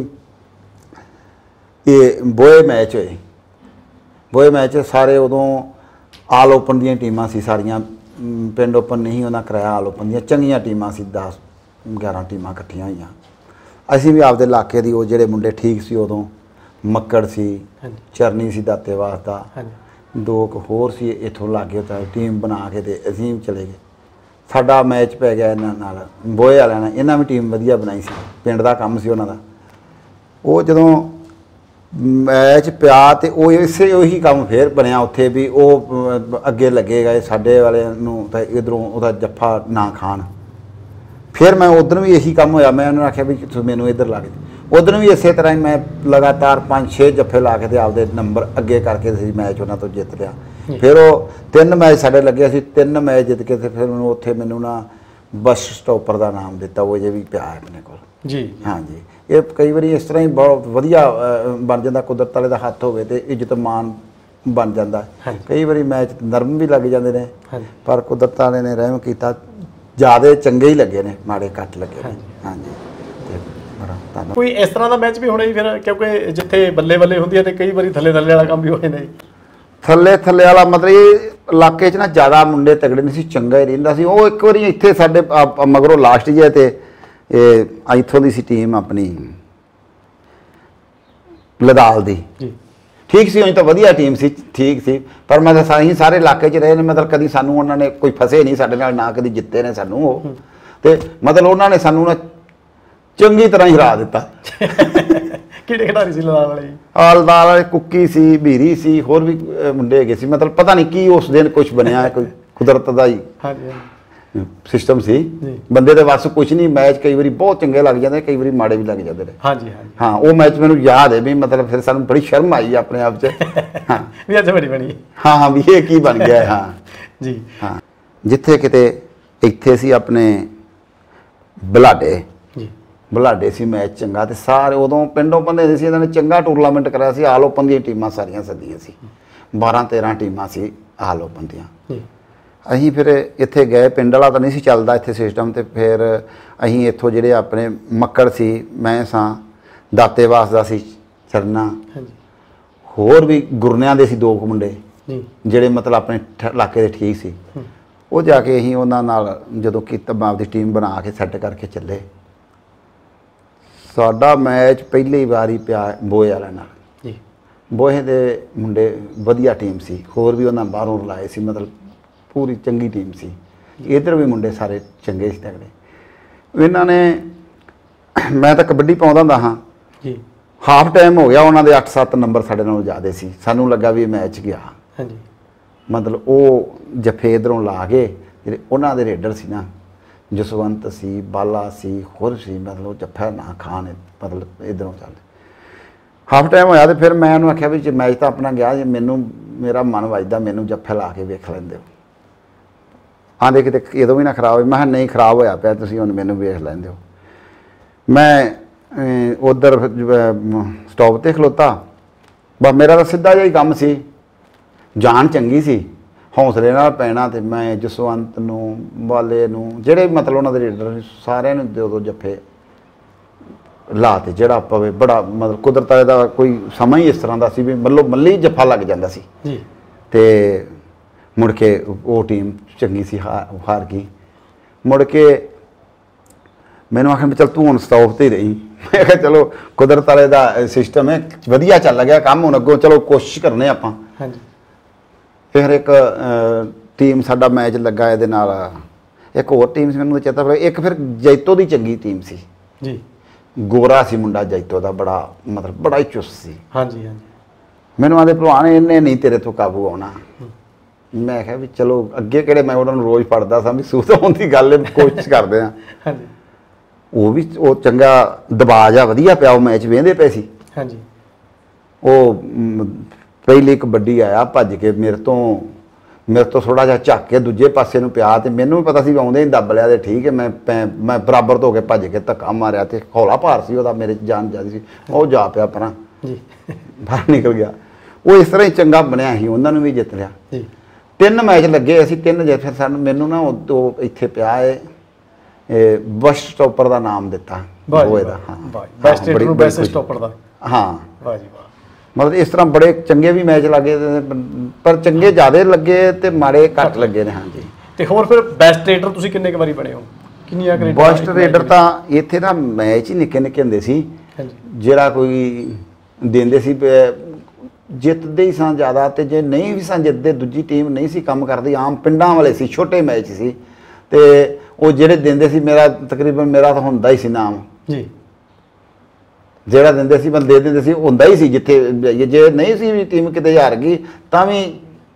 ये बोए मैच होए, बोए मैच सारे उदों आल ओपन दी टीमां सी सारियां, ਪਿੰਡ ਓਪਨ ਨਹੀਂ ਉਹਨਾਂ ਕਰਾਇਆ ਆਲ ਓਪਨ ਦੀਆਂ ਚੰਗੀਆਂ ਟੀਮਾਂ ਸੀ 10 11 ਟੀਮਾਂ ਇਕੱਠੀਆਂ ਹੋਈਆਂ ਅਸੀਂ ਵੀ ਆਪਦੇ ਇਲਾਕੇ ਦੀ ਉਹ ਜਿਹੜੇ ਮੁੰਡੇ ਠੀਕ ਸੀ ਉਦੋਂ ਮੱਕੜ ਸੀ ਚਰਨੀ ਸੀ ਦਾਤੇਵਾਸ ਦਾ ਦੋ ਕੁ ਹੋਰ ਸੀ ਇੱਥੋਂ ਲਾਗੇ ਤਾਂ ਟੀਮ ਬਣਾ ਕੇ ਤੇ ਅਸੀਂ ਵੀ ਚਲੇ ਗਏ ਸਾਡਾ ਮੈਚ ਪੈ ਗਿਆ ਇਹਨਾਂ ਨਾਲ ਬੋਏ ਵਾਲਿਆਂ ਨਾਲ ਇਹਨਾਂ ਵੀ ਟੀਮ ਵਧੀਆ ਬਣਾਈ ਸੀ ਪਿੰਡ ਦਾ ਕੰਮ ਸੀ ਉਹਨਾਂ ਦਾ ਉਹ ਜਦੋਂ ਮੈਚ ਪਿਆ ਤੇ ਉਹ ਇਸੇ ਉਹੀ ਕੰਮ ਫੇਰ ਬਣਿਆ ਉੱਥੇ ਵੀ ਉਹ ਅੱਗੇ ਲੱਗੇ ਗਏ ਸਾਡੇ ਵਾਲਿਆਂ ਨੂੰ ਤਾਂ ਇਧਰੋਂ ਉਹਦਾ ਜੱਫਾ ਨਾ ਖਾਣ ਫਿਰ ਮੈਂ ਉਧਰ ਵੀ ਇਹੀ ਕੰਮ ਹੋਇਆ ਮੈਂ ਉਹਨਾਂ ਨੂੰ ਆਖਿਆ ਵੀ ਤੁਸੀਂ ਮੈਨੂੰ ਇੱਧਰ ਲਾ ਕੇ ਉਧਰ ਵੀ ਇਸੇ ਤਰ੍ਹਾਂ ਹੀ ਮੈਂ ਲਗਾਤਾਰ 5-6 ਜੱਫੇ ਲਾ ਕੇ ਤੇ ਆਪਦੇ ਨੰਬਰ ਅੱਗੇ ਕਰਕੇ ਅਸੀਂ ਮੈਚ ਉਹਨਾਂ ਤੋਂ ਜਿੱਤ ਲਿਆ ਫਿਰ ਉਹ 3 ਮੈਚ ਸਾਡੇ ਲੱਗੇ ਸੀ 3 ਮੈਚ ਜਿੱਤ ਕੇ ਤੇ ਫਿਰ ਮੈਨੂੰ ਉੱਥੇ ਮੈਨੂੰ ਨਾ ਬਸ ਸਟਾਪਰ ਦਾ ਨਾਮ ਦਿੱਤਾ ਉਹ ਜੇ ਵੀ ਪਿਆ ਹੈ ਆਪਣੇ ਕੋਲ ਜੀ ਹਾਂਜੀ ਇਹ ਕਈ ਵਾਰੀ ਇਸ ਤਰ੍ਹਾਂ ਹੀ ਬਹੁਤ ਵਧੀਆ ਬਣ ਜਾਂਦਾ ਕੁਦਰਤ ਵਾਲੇ ਦਾ ਹੱਥ ਹੋਵੇ ਤੇ ਇੱਜ਼ਤ ਮਾਨ ਬਣ ਜਾਂਦਾ ਕਈ ਵਾਰੀ ਮੈਚ ਨਰਮ ਵੀ ਲੱਗ ਜਾਂਦੇ ਨੇ ਪਰ ਕੁਦਰਤ ਵਾਲੇ ਨੇ ਰਹਿਮ ਕੀਤਾ ਜ਼ਿਆਦਾ ਚੰਗੇ ਹੀ ਲੱਗੇ ਨੇ ਮਾੜੇ ਘੱਟ ਲੱਗੇ ਨੇ ਹਾਂਜੀ ਤੇ ਬੜਾ ਧੰਨਵਾਦ ਕੋਈ ਇਸ ਤਰ੍ਹਾਂ ਦਾ ਮੈਚ ਵੀ ਹੋਣਾ ਹੀ ਫਿਰ ਕਿਉਂਕਿ ਜਿੱਥੇ ਬੱਲੇ ਬੱਲੇ ਹੁੰਦੀ ਹੈ ਤੇ ਕਈ ਵਾਰੀ ਥੱਲੇ ਥੱਲੇ ਵਾਲਾ ਕੰਮ ਵੀ ਹੋ ਜਾਂਦਾ ਜੀ ਥੱਲੇ ਵਾਲਾ ਮਤਲਬ ਇਹ ਇਲਾਕੇ 'ਚ ਨਾ ਜ਼ਿਆਦਾ ਮੁੰਡੇ ਤਗੜੇ ਨਹੀਂ ਸੀ ਚੰਗਾ ਹੀ ਰਹਿੰਦਾ ਸੀ ਉਹ ਇੱਕ ਵਾਰੀ ਇੱਥੇ ਸਾਡੇ ਮਗਰੋਂ ਲਾਸਟ ਜੇ ਤੇ ਇਹ ਇੱਥੋਂ ਦੀ ਸੀ ਟੀਮ ਆਪਣੀ ਲਦਾਲ ਦੀ ਠੀਕ ਸੀ ਉਹ ਤਾਂ ਵਧੀਆ ਟੀਮ ਸੀ ਠੀਕ ਸੀ ਪਰ ਮੈਂ ਤਾਂ ਅਸੀਂ ਸਾਰੇ ਇਲਾਕੇ 'ਚ ਰਹੇ ਨੇ ਮਤਲਬ ਕਦੀ ਸਾਨੂੰ ਉਹਨਾਂ ਨੇ ਕੋਈ ਫਸੇ ਨਹੀਂ ਸਾਡੇ ਨਾਲ ਨਾ ਕਦੀ ਜਿੱਤੇ ਨੇ ਸਾਨੂੰ ਉਹ ਤੇ ਮਤਲਬ ਉਹਨਾਂ ਨੇ ਸਾਨੂੰ ਨਾ ਚੰਗੀ ਤਰ੍ਹਾਂ ਹੀ ਹਰਾ ਦਿੱਤਾ ਕਿਹੜੇ ਖਿਡਾਰੀ ਸੀ ਲਦਾਲ ਵਾਲੇ ਲਦਾਲ ਵਾਲੇ ਕੁੱਕੀ ਸੀ ਭੀਰੀ ਸੀ ਹੋਰ ਵੀ ਮੁੰਡੇ ਹੈਗੇ ਸੀ ਮਤਲਬ ਪਤਾ ਨਹੀਂ ਕੀ ਉਸ ਦਿਨ ਕੁਝ ਬਣਿਆ ਕੋਈ ਕੁਦਰਤ ਦਾ ਹੀ ਸਿਸਟਮ ਸੀ ਬੰਦੇ ਦੇ ਵੱਸ ਕੁਝ ਨਹੀਂ ਮੈਚ ਕਈ ਵਾਰੀ ਬਹੁਤ ਚੰਗੇ ਲੱਗ ਜਾਂਦੇ ਕਈ ਵਾਰੀ ਮਾੜੇ ਵੀ ਲੱਗ ਜਾਂਦੇ ਨੇ ਹਾਂ ਉਹ ਮੈਚ ਮੈਨੂੰ ਯਾਦ ਹੈ ਵੀ ਮਤਲਬ ਫਿਰ ਸਾਨੂੰ ਬੜੀ ਸ਼ਰਮ ਆਈ ਆਪਣੇ ਆਪ 'ਚ ਹਾਂ ਵੀ ਅੱਜ ਬੜੀ ਬਣੀ ਹਾਂ ਵੀ ਇਹ ਕੀ ਬਣ ਗਿਆ ਹਾਂ ਜੀ ਹਾਂ ਜਿੱਥੇ ਕਿਤੇ ਇੱਥੇ ਸੀ ਆਪਣੇ ਬਲਾਡੇ ਸੀ ਮੈਚ ਚੰਗਾ ਤੇ ਸਾਰੇ ਉਦੋਂ ਪਿੰਡੋਂ ਬੰਦੇ ਸੀ ਇਹਨਾਂ ਨੇ ਚੰਗਾ ਟੂਰਨਾਮੈਂਟ ਕਰਾਇਆ ਸੀ ਆਲ ਓਪਨ ਦੀਆਂ ਟੀਮਾਂ ਸਾਰੀਆਂ ਸੱਦੀਆਂ ਸੀ 12-13 ਟੀਮਾਂ ਸੀ ਆਲ ਓਪਨ ਦੀਆਂ ਅਸੀਂ ਫਿਰ ਇੱਥੇ ਗਏ ਪਿੰਡ ਵਾਲਾ ਤਾਂ ਨਹੀਂ ਸੀ ਚੱਲਦਾ ਇੱਥੇ ਸਿਸਟਮ ਤੇ ਫਿਰ ਅਸੀਂ ਇੱਥੋਂ ਜਿਹੜੇ ਆਪਣੇ ਮੱਕੜ ਸੀ ਮੈਂ ਸਾਂ ਦਾਤੇਵਾਸ ਦਾ ਸੀ ਚਰਨਾ ਹੋਰ ਵੀ ਗੁਰਨਿਆਂ ਦੇ ਸੀ 2 ਮੁੰਡੇ ਜਿਹੜੇ ਮਤਲਬ ਆਪਣੇ ਇਲਾਕੇ ਦੇ ਠੀਕ ਸੀ ਉਹ ਜਾ ਕੇ ਅਸੀਂ ਉਹਨਾਂ ਨਾਲ ਜਦੋਂ ਕੀਤਾ ਆਪਦੀ ਟੀਮ ਬਣਾ ਕੇ ਸੈੱਟ ਕਰਕੇ ਚੱਲੇ ਸਾਡਾ ਮੈਚ ਪਹਿਲੀ ਵਾਰੀ ਪਿਆ ਬੋਏ ਵਾਲਿਆਂ ਨਾਲ ਬੋਏ ਦੇ ਮੁੰਡੇ ਵਧੀਆ ਟੀਮ ਸੀ ਹੋਰ ਵੀ ਉਹਨਾਂ ਬਾਹਰੋਂ ਲਾਏ ਸੀ ਮਤਲਬ ਪੂਰੀ ਚੰਗੀ ਟੀਮ ਸੀ ਇੱਧਰ ਵੀ ਮੁੰਡੇ ਸਾਰੇ ਚੰਗੇ ਸੀ ਤਗੜੇ ਇਹਨਾਂ ਨੇ ਮੈਂ ਤਾਂ ਕਬੱਡੀ ਪਾਉਂਦਾ ਹੁੰਦਾ ਹਾਂ ਹਾਫ ਟਾਈਮ ਹੋ ਗਿਆ ਉਹਨਾਂ ਦੇ 8-7 ਨੰਬਰ ਸਾਡੇ ਨਾਲੋਂ ਜ਼ਿਆਦਾ ਸੀ ਸਾਨੂੰ ਲੱਗਾ ਵੀ ਮੈਚ ਗਿਆ ਮਤਲਬ ਉਹ ਜੱਫੇ ਇੱਧਰੋਂ ਲਾ ਕੇ ਜਿਹੜੇ ਉਹਨਾਂ ਦੇ ਰੇਡਰ ਸੀ ਨਾ ਜਸਵੰਤ ਸੀ ਬਾਲਾ ਸੀ ਹੋਰ ਸੀ ਮਤਲਬ ਜੱਫਾ ਨਾ ਖਾਣ ਮਤਲਬ ਇੱਧਰੋਂ ਚੱਲਦੇ ਹਾਫ ਟਾਈਮ ਹੋਇਆ ਤੇ ਫਿਰ ਮੈਂ ਉਹਨੂੰ ਆਖਿਆ ਵੀ ਜੇ ਮੈਚ ਤਾਂ ਆਪਣਾ ਗਿਆ ਜੇ ਮੈਨੂੰ ਮੇਰਾ ਮਨ ਵੱਜਦਾ ਮੈਨੂੰ ਜੱਫਾ ਲਾ ਕੇ ਵੇਖ ਲੈਂਦੇ ਹੋ ਆਂਦੇ ਕਿਤੇ ਇਹਦੋਂ ਵੀ ਨਾ ਖਰਾਬ ਹੋਏ ਮੈਂ ਕਿਹਾ ਨਹੀਂ ਖਰਾਬ ਹੋਇਆ ਪਿਆ ਤੁਸੀਂ ਹੁਣ ਮੈਨੂੰ ਵੇਖ ਲੈਂਦੇ ਹੋ ਮੈਂ ਉੱਧਰ ਸਟਾਪ 'ਤੇ ਖਲੋਤਾ ਬਸ ਮੇਰਾ ਤਾਂ ਸਿੱਧਾ ਜਿਹਾ ਹੀ ਕੰਮ ਸੀ ਜਾਨ ਚੰਗੀ ਸੀ ਹੌਸਲੇ ਨਾਲ ਪੈਣਾ ਤੇ ਮੈਂ ਜਸਵੰਤ ਨੂੰ ਬਾਲੇ ਨੂੰ ਜਿਹੜੇ ਮਤਲਬ ਉਹਨਾਂ ਦੇ ਰੇਡਰ ਸਾਰਿਆਂ ਨੂੰ ਦੋ ਜੱਫੇ ਲਾ ਤੇ ਜਿਹੜਾ ਪਵੇ ਬੜਾ ਮਤਲਬ ਕੁਦਰਤ ਦਾ ਕੋਈ ਸਮਾਂ ਹੀ ਇਸ ਤਰ੍ਹਾਂ ਦਾ ਸੀ ਵੀ ਮੱਲੋ ਮੱਲੀ ਜੱਫਾ ਲੱਗ ਜਾਂਦਾ ਸੀ ਤੇ ਮੁੜ ਕੇ ਉਹ ਟੀਮ ਚੰਗੀ ਸੀ ਹਾਰ ਗਈ ਮੁੜ ਕੇ ਮੈਨੂੰ ਆਖਿਆ ਵੀ ਚੱਲ ਤੂੰ ਹੁਣ ਸਟਾਪ 'ਤੇ ਹੀ ਰਹੀ ਮੈਂ ਕਿਹਾ ਚਲੋ ਕੁਦਰਤ ਵਾਲੇ ਦਾ ਸਿਸਟਮ ਹੈ ਵਧੀਆ ਚੱਲ ਗਿਆ ਕੰਮ ਹੁਣ ਅੱਗੋਂ ਚਲੋ ਕੋਸ਼ਿਸ਼ ਕਰਨੇ ਆਪਾਂ ਫਿਰ ਇੱਕ ਟੀਮ ਸਾਡਾ ਮੈਚ ਲੱਗਾ ਇਹਦੇ ਨਾਲ ਇੱਕ ਹੋਰ ਟੀਮ ਸੀ ਮੈਨੂੰ ਚੇਤਾ ਪਿਆ ਇੱਕ ਫਿਰ ਜੈਤੋ ਦੀ ਚੰਗੀ ਟੀਮ ਸੀ ਗੋਰਾ ਸੀ ਮੁੰਡਾ ਜੈਤੋ ਦਾ ਬੜਾ ਮਤਲਬ ਬੜਾ ਹੀ ਚੁਸਤ ਸੀ ਮੈਨੂੰ ਆਂਦੇ ਭਲਵਾਨ ਇਹਨੇ ਨਹੀਂ ਤੇਰੇ ਤੋਂ ਕਾਬੂ ਆਉਣਾ ਮੈਂ ਕਿਹਾ ਵੀ ਚਲੋ ਅੱਗੇ ਕਿਹੜੇ ਮੈਂ ਉਹਨਾਂ ਨੂੰ ਰੋਜ਼ ਪੜਦਾ ਸਾਂ ਵੀ ਸੂਤ ਹੋਣ ਦੀ ਗੱਲ ਕੋਸ਼ਿਸ਼ ਕਰਦੇ ਆ ਉਹ ਵੀ ਉਹ ਚੰਗਾ ਦਬਾਅ ਜਾ ਵਧੀਆ ਪਿਆ ਉਹ ਮੈਚ ਵੇਂਦੇ ਪਏ ਸੀ ਉਹ ਪਹਿਲੀ ਕਬੱਡੀ ਆਇਆ ਭੱਜ ਕੇ ਮੇਰੇ ਤੋਂ ਥੋੜਾ ਜਿਹਾ ਝੱਕ ਕੇ ਦੂਜੇ ਪਾਸੇ ਨੂੰ ਪਿਆ ਤੇ ਮੈਨੂੰ ਵੀ ਪਤਾ ਸੀ ਵੀ ਆਉਂਦੇ ਹੀ ਦੱਬ ਲਿਆ ਤੇ ਠੀਕ ਹੈ ਮੈਂ ਬਰਾਬਰ ਤੋਂ ਹੋ ਕੇ ਭੱਜ ਕੇ ਧੱਕਾ ਮਾਰਿਆ ਤੇ ਹੌਲਾ ਭਾਰ ਸੀ ਉਹਦਾ ਮੇਰੇ ਜਾਨ ਜ਼ਿਆਦਾ ਸੀ ਉਹ ਜਾ ਪਿਆ ਪਰਾਂ ਬਾਹਰ ਨਿਕਲ ਗਿਆ ਉਹ ਇਸ ਤਰ੍ਹਾਂ ਹੀ ਚੰਗਾ ਬਣਿਆ ਸੀ ਉਹਨਾਂ ਨੂੰ ਵੀ ਜਿੱਤ ਲਿਆ 3 ਮੈਚ ਲੱਗੇ ਅਸੀਂ 3 ਜਿੱਤ ਫਿਰ ਸਾਨੂੰ ਮੈਨੂੰ ਨਾ ਉਹ ਇੱਥੇ ਪਿਆ ਇਹ ਬਸ ਸਟਾਪਰ ਦਾ ਨਾਮ ਦਿੱਤਾ ਬੋਏ ਦਾ ਬੈਸਟ ਸਟਾਪਰ ਦਾ ਹਾਂ ਮਤਲਬ ਇਸ ਤਰ੍ਹਾਂ ਬੜੇ ਚੰਗੇ ਵੀ ਮੈਚ ਲੱਗੇ ਪਰ ਚੰਗੇ ਜ਼ਿਆਦਾ ਲੱਗੇ ਤੇ ਮਾੜੇ ਘੱਟ ਲੱਗੇ ਨੇ ਹਾਂਜੀ ਤੇ ਹੋਰ ਫਿਰ ਬੈਸਟ ਰੇਡਰ ਤੁਸੀਂ ਕਿੰਨੇ ਕੁ ਵਾਰੀ ਬਣੇ ਹੋ, ਕਿੰਨੀਆਂ ਕੁ ਬੈਸਟ ਰੇਡਰ ਤਾਂ ਇੱਥੇ ਨਾ ਮੈਚ ਹੀ ਨਿੱਕੇ ਨਿੱਕੇ ਹੁੰਦੇ ਸੀ, ਜਿਹੜਾ ਕੋਈ ਦਿੰਦੇ ਸੀ ਜਿੱਤਦੇ ਹੀ ਸਾਂ ਜ਼ਿਆਦਾ, ਤੇ ਜੇ ਨਹੀਂ ਵੀ ਸਾਂ ਜਿੱਤਦੇ ਦੂਜੀ ਟੀਮ ਨਹੀਂ ਸੀ ਕੰਮ ਕਰਦੀ, ਆਮ ਪਿੰਡਾਂ ਵਾਲੇ ਸੀ, ਛੋਟੇ ਮੈਚ ਸੀ, ਤੇ ਉਹ ਜਿਹੜੇ ਦਿੰਦੇ ਸੀ ਮੇਰਾ ਤਕਰੀਬਨ ਮੇਰਾ ਤਾਂ ਹੁੰਦਾ ਹੀ ਸੀ ਨਾਮ ਜੀ, ਜਿਹੜਾ ਦਿੰਦੇ ਸੀ ਬੰਦੇ ਦੇ ਦਿੰਦੇ ਸੀ ਹੁੰਦਾ ਹੀ ਸੀ ਜਿੱਥੇ, ਜੇ ਨਹੀਂ ਸੀ ਵੀ ਟੀਮ ਕਿਤੇ ਹਾਰ ਗਈ ਤਾਂ ਵੀ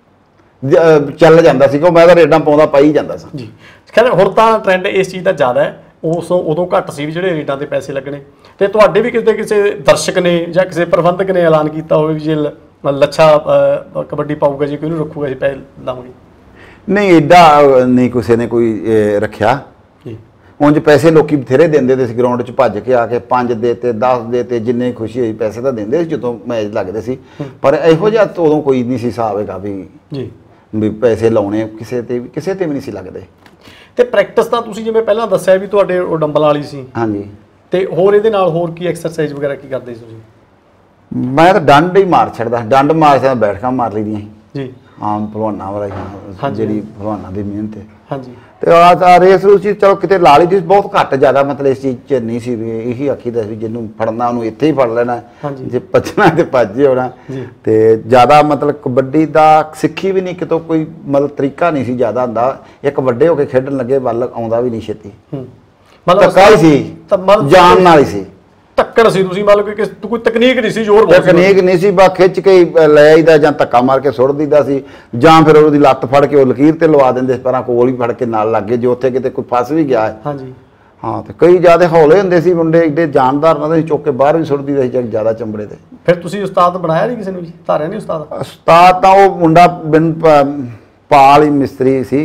ਚੱਲ ਜਾਂਦਾ ਸੀ, ਕਿ ਮੈਂ ਤਾਂ ਰੇਡਾਂ ਪਾਉਂਦਾ ਪਾਈ ਜਾਂਦਾ ਸੀ ਜੀ। ਖੈਰ ਹੁਣ ਤਾਂ ਟ੍ਰੈਂਡ ਇਸ ਚੀਜ਼ ਦਾ ਜ਼ਿਆਦਾ ਹੈ, ਉਦੋਂ ਘੱਟ ਸੀ ਵੀ ਜਿਹੜੇ ਰੇਡਾਂ ਤੇ ਪੈਸੇ ਲੱਗਣੇ। ਤੇ ਤੁਹਾਡੇ ਵੀ ਕਿਸੇ ਦਰਸ਼ਕ ਨੇ ਜਾਂ ਕਿਸੇ ਪ੍ਰਬੰਧਕ ਨੇ ਐਲਾਨ ਕੀਤਾ ਹੋਵੇ ਵੀ ਜੇ ਲੱਛਾ ਕਬੱਡੀ ਪਾਊਗਾ ਜੀ, ਕੋਈ ਨੂੰ ਰੱਖੂਗਾ ਜੀ ਪੈਸੇ ਲਾਵਾਂਗੇ? ਨਹੀਂ, ਏਡਾ ਨਹੀਂ ਕਿਸੇ ਨੇ ਕੋਈ ਰੱਖਿਆ। ਉਂਝ ਪੈਸੇ ਲੋਕੀ ਬਥੇਰੇ ਦਿੰਦੇ ਸੀ, ਗਰਾਊਂਡ 'ਚ ਭੱਜ ਕੇ ਆ ਕੇ 5 ਦੇ ਤੇ 10 ਦੇ ਤੇ ਜਿੰਨੇ ਖੁਸ਼ੀ ਹੋਈ ਪੈਸੇ ਤਾਂ ਦਿੰਦੇ ਸੀ ਜਦੋਂ ਮੈਚ ਲੱਗਦੇ ਸੀ, ਪਰ ਇਹੋ ਜਿਹਾ ਉਦੋਂ ਕੋਈ ਨਹੀਂ ਸੀ ਹਿਸਾਬ ਹੈਗਾ ਵੀ ਪੈਸੇ ਲਾਉਣੇ ਕਿਸੇ ਤੇ ਵੀ ਨਹੀਂ ਸੀ ਲੱਗਦੇ। ਤੇ ਪ੍ਰੈਕਟਿਸ ਤਾਂ ਤੁਸੀਂ ਜਿਵੇਂ ਪਹਿਲਾਂ ਦੱਸਿਆ ਵੀ ਤੁਹਾਡੇ ਉਹ ਡੰਬਲ ਵਾਲੀ ਸੀ, ਹਾਂਜੀ, ਤੇ ਹੋਰ ਇਹਦੇ ਨਾਲ ਹੋਰ ਕੀ ਐਕਸਰਸਾਈਜ਼ ਵਗੈਰਾ ਕੀ ਕਰਦੇ ਸੀ ਤੁਸੀਂ? ਮੈਂ ਤਾਂ ਡੰਡ ਹੀ ਮਾਰ ਛੱਡਦਾ, ਡੰਡ ਮਾਰ ਛੱਡਦਾ, ਬੈਠਕਾਂ ਮਾਰ ਲਈਆਂ ਜੀ, ਆਮ ਭਲਵਾਨਾਂ ਵਾਲਾ ਜਿਹੜੀ ਭਲਵਾਨਾਂ ਦੀ ਮਿਹਨਤ ਹੈ। ਹਾਂਜੀ, ਤੇ ਆ ਰੇਸ ਰੂਸ ਸੀ ਚਲੋ ਕਿਤੇ ਲਾ ਲਈ ਸੀ, ਬਹੁਤ ਘੱਟ, ਜ਼ਿਆਦਾ ਮਤਲਬ ਇਸ ਚੀਜ਼ 'ਚ ਨਹੀਂ ਸੀ ਵੀ ਇਹੀ ਆਖੀਦਾ ਸੀ ਜਿਹਨੂੰ ਫੜਨਾ ਉਹਨੂੰ ਇੱਥੇ ਹੀ ਫੜ ਲੈਣਾ, ਜੇ ਭੱਜਣਾ ਤੇ ਭੱਜੇ ਹੋਣਾ। ਤੇ ਜ਼ਿਆਦਾ ਮਤਲਬ ਕਬੱਡੀ ਦਾ ਸਿੱਖੀ ਵੀ ਨਹੀਂ ਕਿਤੋਂ, ਕੋਈ ਮਤਲਬ ਤਰੀਕਾ ਨਹੀਂ ਸੀ ਜ਼ਿਆਦਾ ਹੁੰਦਾ, ਇੱਕ ਵੱਡੇ ਹੋ ਕੇ ਖੇਡਣ ਲੱਗੇ ਵੱਲ ਆਉਂਦਾ ਵੀ ਨਹੀਂ ਛੇਤੀ, ਧੱਕਾ ਹੀ ਸੀ, ਜਾਣ ਨਾਲ ਹੀ ਸੀ, ਟੱਕੜ ਸੀ, ਤੁਸੀਂ ਮੰਨ ਲਓ ਕਿ ਕੋਈ ਤਕਨੀਕ ਨਹੀਂ ਸੀ, ਜ਼ੋਰ ਤਕਨੀਕ ਨਹੀਂ ਸੀ, ਬਾ ਖਿੱਚ ਕੇ ਲੈ ਆਈਦਾ ਜਾਂ ਧੱਕਾ ਮਾਰ ਕੇ ਸੁੱਟ ਦੀਦਾ ਸੀ, ਜਾਂ ਫਿਰ ਉਹਦੀ ਲੱਤ ਫੜ ਕੇ ਉਹ ਲਕੀਰ ਤੇ ਲਵਾ ਦਿੰਦੇ, ਪਰਾਂ ਕੋਲ ਹੀ ਫੜ ਕੇ ਨਾਲ ਲੱਗ ਗਏ ਜੇ ਉੱਥੇ ਕਿਤੇ ਕੋਈ ਫਸ ਵੀ ਗਿਆ। ਹਾਂਜੀ, ਹਾਂ, ਤੇ ਕਈ ਜ਼ਿਆਦਾ ਹੌਲੇ ਹੁੰਦੇ ਸੀ ਮੁੰਡੇ, ਏਡੇ ਜਾਨਦਾਰ ਨਾਲ ਚੁੱਕ ਕੇ ਬਾਹਰ ਵੀ ਸੁੱਟ ਦੀਦਾ ਸੀ ਜ਼ਿਆਦਾ ਚੰਬੜੇ ਤੇ। ਫਿਰ ਤੁਸੀਂ ਉਸਤਾਦ ਬਣਾਇਆ ਨਹੀਂ ਕਿਸੇ ਨੂੰ ਜੀ, ਧਾਰਿਆ ਨਹੀਂ ਉਸਤਾਦ? ਉਸਤਾਦ ਤਾਂ ਉਹ ਮੁੰਡਾ ਬਿਨ ਪਾਲ ਹੀ ਮਿਸਤਰੀ ਸੀ,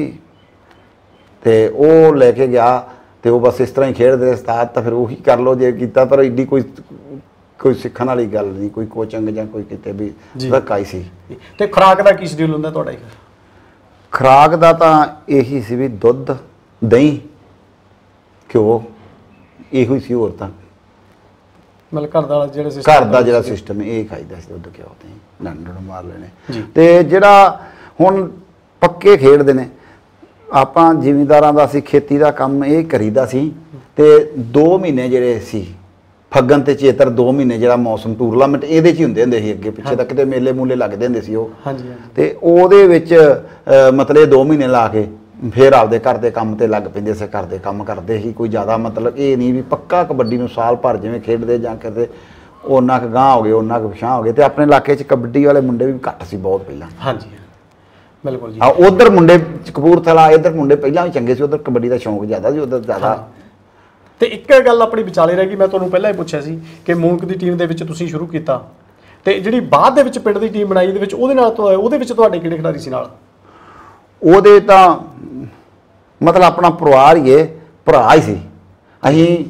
ਤੇ ਉਹ ਲੈ ਕੇ ਗਿਆ, ਤੇ ਉਹ ਬਸ ਇਸ ਤਰ੍ਹਾਂ ਹੀ ਖੇਡਦੇ ਉਸਤਾਦ ਤਾਂ ਫਿਰ ਉਹੀ ਕਰ ਲਓ ਜੇ ਕੀਤਾ, ਪਰ ਏਡੀ ਕੋਈ ਸਿੱਖਣ ਵਾਲੀ ਗੱਲ ਨਹੀਂ, ਕੋਈ ਕੋਚਿੰਗ ਜਾਂ ਕੋਈ ਕਿਤੇ ਵੀ ਧੱਕਾ ਹੀ ਸੀ। ਤੇ ਖੁਰਾਕ ਦਾ ਕੀ ਸ਼ਡਿਊਲ ਹੁੰਦਾ ਤੁਹਾਡਾ? ਖੁਰਾਕ ਦਾ ਤਾਂ ਇਹੀ ਸੀ ਵੀ ਦੁੱਧ, ਦਹੀਂ, ਘਿਓ, ਇਹੋ ਹੀ ਸੀ, ਹੋਰ ਤਾਂ ਮਤਲਬ ਘਰ ਦਾ ਜਿਹੜਾ ਸਿਸਟਮ ਇਹ ਖਾਈਦਾ ਸੀ, ਦੁੱਧ ਘਿਓ ਤੇ ਡੰਡ ਮਾਰ ਲੈਣੇ। ਤੇ ਜਿਹੜਾ ਹੁਣ ਪੱਕੇ ਖੇਡਦੇ ਨੇ, ਆਪਾਂ ਜ਼ਿਮੀਂਦਾਰਾਂ ਦਾ ਸੀ, ਖੇਤੀ ਦਾ ਕੰਮ ਇਹ ਕਰੀਦਾ ਸੀ, ਤੇ 2 ਮਹੀਨੇ ਜਿਹੜੇ ਸੀ ਫੱਗਣ ਤੇ ਚੇਤਰ, 2 ਮਹੀਨੇ ਜਿਹੜਾ ਮੌਸਮ ਟੂਰਨਾਮੈਂਟ ਇਹਦੇ 'ਚ ਹੀ ਹੁੰਦੇ ਸੀ, ਅੱਗੇ ਪਿੱਛੇ ਤੱਕ ਕਿਤੇ ਮੇਲੇ ਮੂਲੇ ਲੱਗਦੇ ਹੁੰਦੇ ਸੀ ਉਹ। ਤੇ ਉਹਦੇ ਵਿੱਚ ਮਤਲਬ 2 ਮਹੀਨੇ ਲਾ ਕੇ ਫਿਰ ਆਪਦੇ ਘਰ ਦੇ ਕੰਮ ਤੇ ਲੱਗ ਪੈਂਦੇ ਸੀ, ਘਰ ਦੇ ਕੰਮ ਕਰਦੇ ਸੀ, ਕੋਈ ਜ਼ਿਆਦਾ ਮਤਲਬ ਇਹ ਨਹੀਂ ਵੀ ਪੱਕਾ ਕਬੱਡੀ ਨੂੰ ਸਾਲ ਭਰ ਜਿਵੇਂ ਖੇਡਦੇ ਜਾਂ ਕਰਦੇ, ਉਹਨਾਂ ਕੁ ਗਾਂਹ ਹੋ ਗਏ, ਉਹਨਾਂ ਕੁ ਪਿਛਾਂਹ ਹੋ ਗਏ। ਤੇ ਆਪਣੇ ਇਲਾਕੇ 'ਚ ਕਬੱਡੀ ਵਾਲੇ ਮੁੰਡੇ ਵੀ ਘੱਟ ਸੀ ਬਹੁਤ ਪਹਿਲਾਂ। ਹਾਂਜੀ, ਬਿਲਕੁਲ ਜੀ। ਉਧਰ ਮੁੰਡੇ ਕਪੂਰਥਲਾ, ਇੱਧਰ ਮੁੰਡੇ ਪਹਿਲਾਂ ਵੀ ਚੰਗੇ ਸੀ, ਉਧਰ ਕਬੱਡੀ ਦਾ ਸ਼ੌਂਕ ਜ਼ਿਆਦਾ ਸੀ, ਉਧਰ ਜ਼ਿਆਦਾ। ਤੇ ਇੱਕ ਗੱਲ ਆਪਣੀ ਵਿਚਾਲੇ ਰਹਿ ਗਈ, ਮੈਂ ਤੁਹਾਨੂੰ ਪਹਿਲਾਂ ਹੀ ਪੁੱਛਿਆ ਸੀ ਕਿ ਮੂਨਕ ਦੀ ਟੀਮ ਦੇ ਵਿੱਚ ਤੁਸੀਂ ਸ਼ੁਰੂ ਕੀਤਾ, ਤੇ ਜਿਹੜੀ ਬਾਅਦ ਦੇ ਵਿੱਚ ਪਿੰਡ ਦੀ ਟੀਮ ਬਣਾਈ, ਉਹਦੇ ਵਿੱਚ ਤੁਹਾਡੇ ਕਿਹੜੇ ਖਿਡਾਰੀ ਸੀ ਨਾਲ? ਉਹਦੇ ਤਾਂ ਮਤਲਬ ਆਪਣਾ ਪਰਿਵਾਰ ਹੀ ਹੈ, ਭਰਾ ਹੀ ਸੀ, ਅਸੀਂ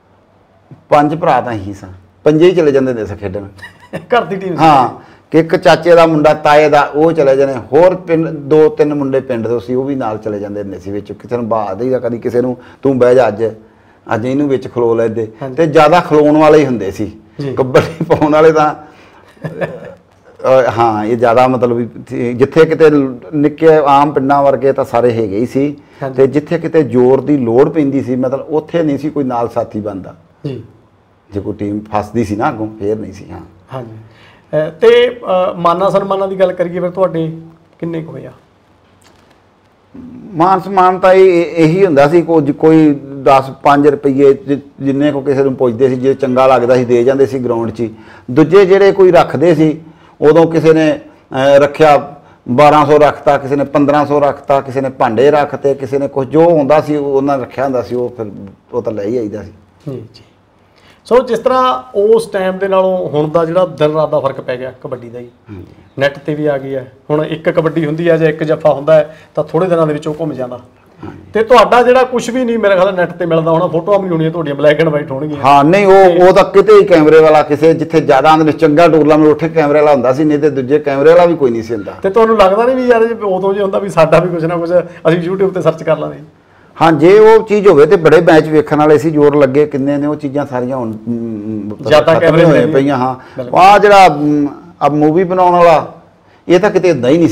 5 ਭਰਾ ਤਾਂ ਅਸੀਂ ਸਾਂ, 5 ਹੀ ਚਲੇ ਜਾਂਦੇ ਹੁੰਦੇ ਸੀ ਖੇਡਣ ਘਰ ਦੀ ਟੀਮ। ਹਾਂ, ਕਿ ਇੱਕ ਚਾਚੇ ਦਾ ਮੁੰਡਾ, ਤਾਏ ਦਾ, ਉਹ ਚਲੇ ਜਾਣੇ, ਹੋਰ ਪਿੰਡ 2-3 ਮੁੰਡੇ ਪਿੰਡ ਤੋਂ ਸੀ, ਉਹ ਵੀ ਨਾਲ ਚਲੇ ਜਾਂਦੇ ਹੁੰਦੇ ਸੀ ਵਿੱਚ, ਕਿਸੇ ਨੂੰ ਬਾਹਰ ਦੇਈਦਾ, ਕਦੀ ਕਿਸੇ ਨੂੰ ਤੂੰ ਬਹਿ ਜਾ ਅੱਜ ਇਹਨੂੰ ਵਿੱਚ ਖਲੋ ਲੈਂਦੇ, ਤੇ ਜ਼ਿਆਦਾ ਖਲੋਣ ਵਾਲੇ ਹੀ ਹੁੰਦੇ ਸੀ, ਕਬੱਡੀ ਪਾਉਣ ਵਾਲੇ ਤਾਂ ਹਾਂ ਇਹ ਜ਼ਿਆਦਾ ਮਤਲਬ ਵੀ ਜਿੱਥੇ ਕਿਤੇ ਨਿੱਕੇ ਆਮ ਪਿੰਡਾਂ ਵਰਗੇ ਤਾਂ ਸਾਰੇ ਹੈਗੇ ਹੀ ਸੀ, ਤੇ ਜਿੱਥੇ ਕਿਤੇ ਜ਼ੋਰ ਦੀ ਲੋੜ ਪੈਂਦੀ ਸੀ ਮਤਲਬ ਉੱਥੇ ਨਹੀਂ ਸੀ ਕੋਈ ਨਾਲ ਸਾਥੀ ਬਣਦਾ ਜੀ, ਜੇ ਕੋਈ ਟੀਮ ਫਸਦੀ ਸੀ ਨਾ ਅੱਗੋਂ ਫੇਰ ਨਹੀਂ ਸੀ। ਹਾਂ ਹਾਂਜੀ, ਤੇ ਮਾਨਾਂ ਸਨਮਾਨਾਂ ਦੀ ਗੱਲ ਕਰੀਏ ਫਿਰ ਤੁਹਾਡੇ ਕਿੰਨੇ ਕੁ ਹੋਏ ਆ? ਮਾਨ ਸਨਮਾਨ ਤਾਂ ਇਹੀ ਹੁੰਦਾ ਸੀ, ਕੋਈ 10-5 ਰੁਪਏ ਜਿੰਨੇ ਕੋ ਕਿਸੇ ਨੂੰ ਪੁੱਛਦੇ ਸੀ, ਜੇ ਚੰਗਾ ਲੱਗਦਾ ਸੀ ਦੇ ਜਾਂਦੇ ਸੀ ਗਰਾਊਂਡ 'ਚ। ਦੂਜੇ ਜਿਹੜੇ ਕੋਈ ਰੱਖਦੇ ਸੀ, ਉਦੋਂ ਕਿਸੇ ਨੇ ਰੱਖਿਆ 1200 ਰੱਖਤਾ, ਕਿਸੇ ਨੇ 1500 ਰੱਖਤਾ, ਕਿਸੇ ਨੇ ਭਾਂਡੇ ਰੱਖਤੇ, ਕਿਸੇ ਨੇ ਕੁਝ ਜੋ ਹੁੰਦਾ ਸੀ ਉਹਨਾਂ ਰੱਖਿਆ ਹੁੰਦਾ ਸੀ, ਉਹ ਫਿਰ ਉਹ ਤਾਂ ਲੈ ਹੀ ਆਈਦਾ ਸੀ ਜੀ ਜੀ। ਸੋ ਜਿਸ ਤਰ੍ਹਾਂ ਉਸ ਟਾਈਮ ਦੇ ਨਾਲੋਂ ਹੁਣ ਦਾ ਜਿਹੜਾ ਦਿਨ ਰਾਤ ਦਾ ਫਰਕ ਪੈ ਗਿਆ ਕਬੱਡੀ ਦਾ ਹੀ, ਨੈੱਟ ਤੇ ਵੀ ਆ ਗਈ ਹੈ, ਹੁਣ ਇੱਕ ਕਬੱਡੀ ਹੁੰਦੀ ਹੈ ਜਾਂ ਇੱਕ ਜੱਫਾ ਹੁੰਦਾ ਹੈ ਤਾਂ ਥੋੜੇ ਦਿਨਾਂ ਦੇ ਵਿੱਚ ਉਹ ਘੁੰਮ ਜਾਂਦਾ, ਤੇ ਤੁਹਾਡਾ ਜਿਹੜਾ ਕੁਝ ਵੀ ਨਹੀਂ ਮੇਰੇ ਖਿਆਲ ਨੈੱਟ ਤੇ ਮਿਲਦਾ ਹੋਣਾ, ਫੋਟੋਆਂ ਵੀ ਹੋਣੀਆਂ ਤੁਹਾਡੀਆਂ ਬਲੈਕ ਐਂਡ ਵਾਈਟ ਹੋਣਗੀਆਂ। ਹਾਂ ਨਹੀਂ, ਉਹ ਤਾਂ ਕਿਤੇ ਹੀ ਕੈਮਰੇ ਵਾਲਾ, ਕਿਸੇ ਜਿੱਥੇ ਜ਼ਿਆਦਾ ਆਂਦੇ ਚੰਗਾ ਟੂਰਨਾਮੈਂਟ ਉੱਥੇ ਕੈਮਰੇ ਵਾਲਾ ਹੁੰਦਾ ਸੀ, ਨਹੀਂ ਤੇ ਦੂਜੇ ਕੈਮਰੇ ਵਾਲਾ ਵੀ ਕੋਈ ਨਹੀਂ ਸੀ ਹੁੰਦਾ। ਤੇ ਤੁਹਾਨੂੰ ਲੱਗਦਾ ਨਹੀਂ ਵੀ ਯਾਰ ਜੇ ਉਦੋਂ ਜੇ ਹੁੰਦਾ ਵੀ ਸਾਡਾ ਵੀ ਕੁਝ ਨਾ ਕੁਝ ਅਸੀਂ YouTube ਤੇ ਸਰਚ ਕਰ ਲਾਂਗੇ? ਹਾਂ, ਜੇ ਉਹ ਚੀਜ਼ ਹੋਵੇ ਤੇ ਬੜੇ ਮੈਚ ਵੇਖਣ ਵਾਲੇ ਸੀ, ਜ਼ੋਰ ਲੱਗੇ ਕਿੰਨੇ ਨੇ, ਉਹ ਚੀਜ਼ਾਂ ਸਾਰੀਆਂ ਹੁਣ ਜ਼ਿਆਦਾ ਕੈਮਰੇ ਹੋਏ ਪਈਆਂ। ਹਾਂ, ਆਹ ਜਿਹੜਾ ਮੂਵੀ ਬਣਾਉਣ ਵਾਲਾ ਇਹ ਤਾਂ ਕਿਤੇ ਹੁੰਦਾ ਹੀ ਨਹੀਂ ਸੀ,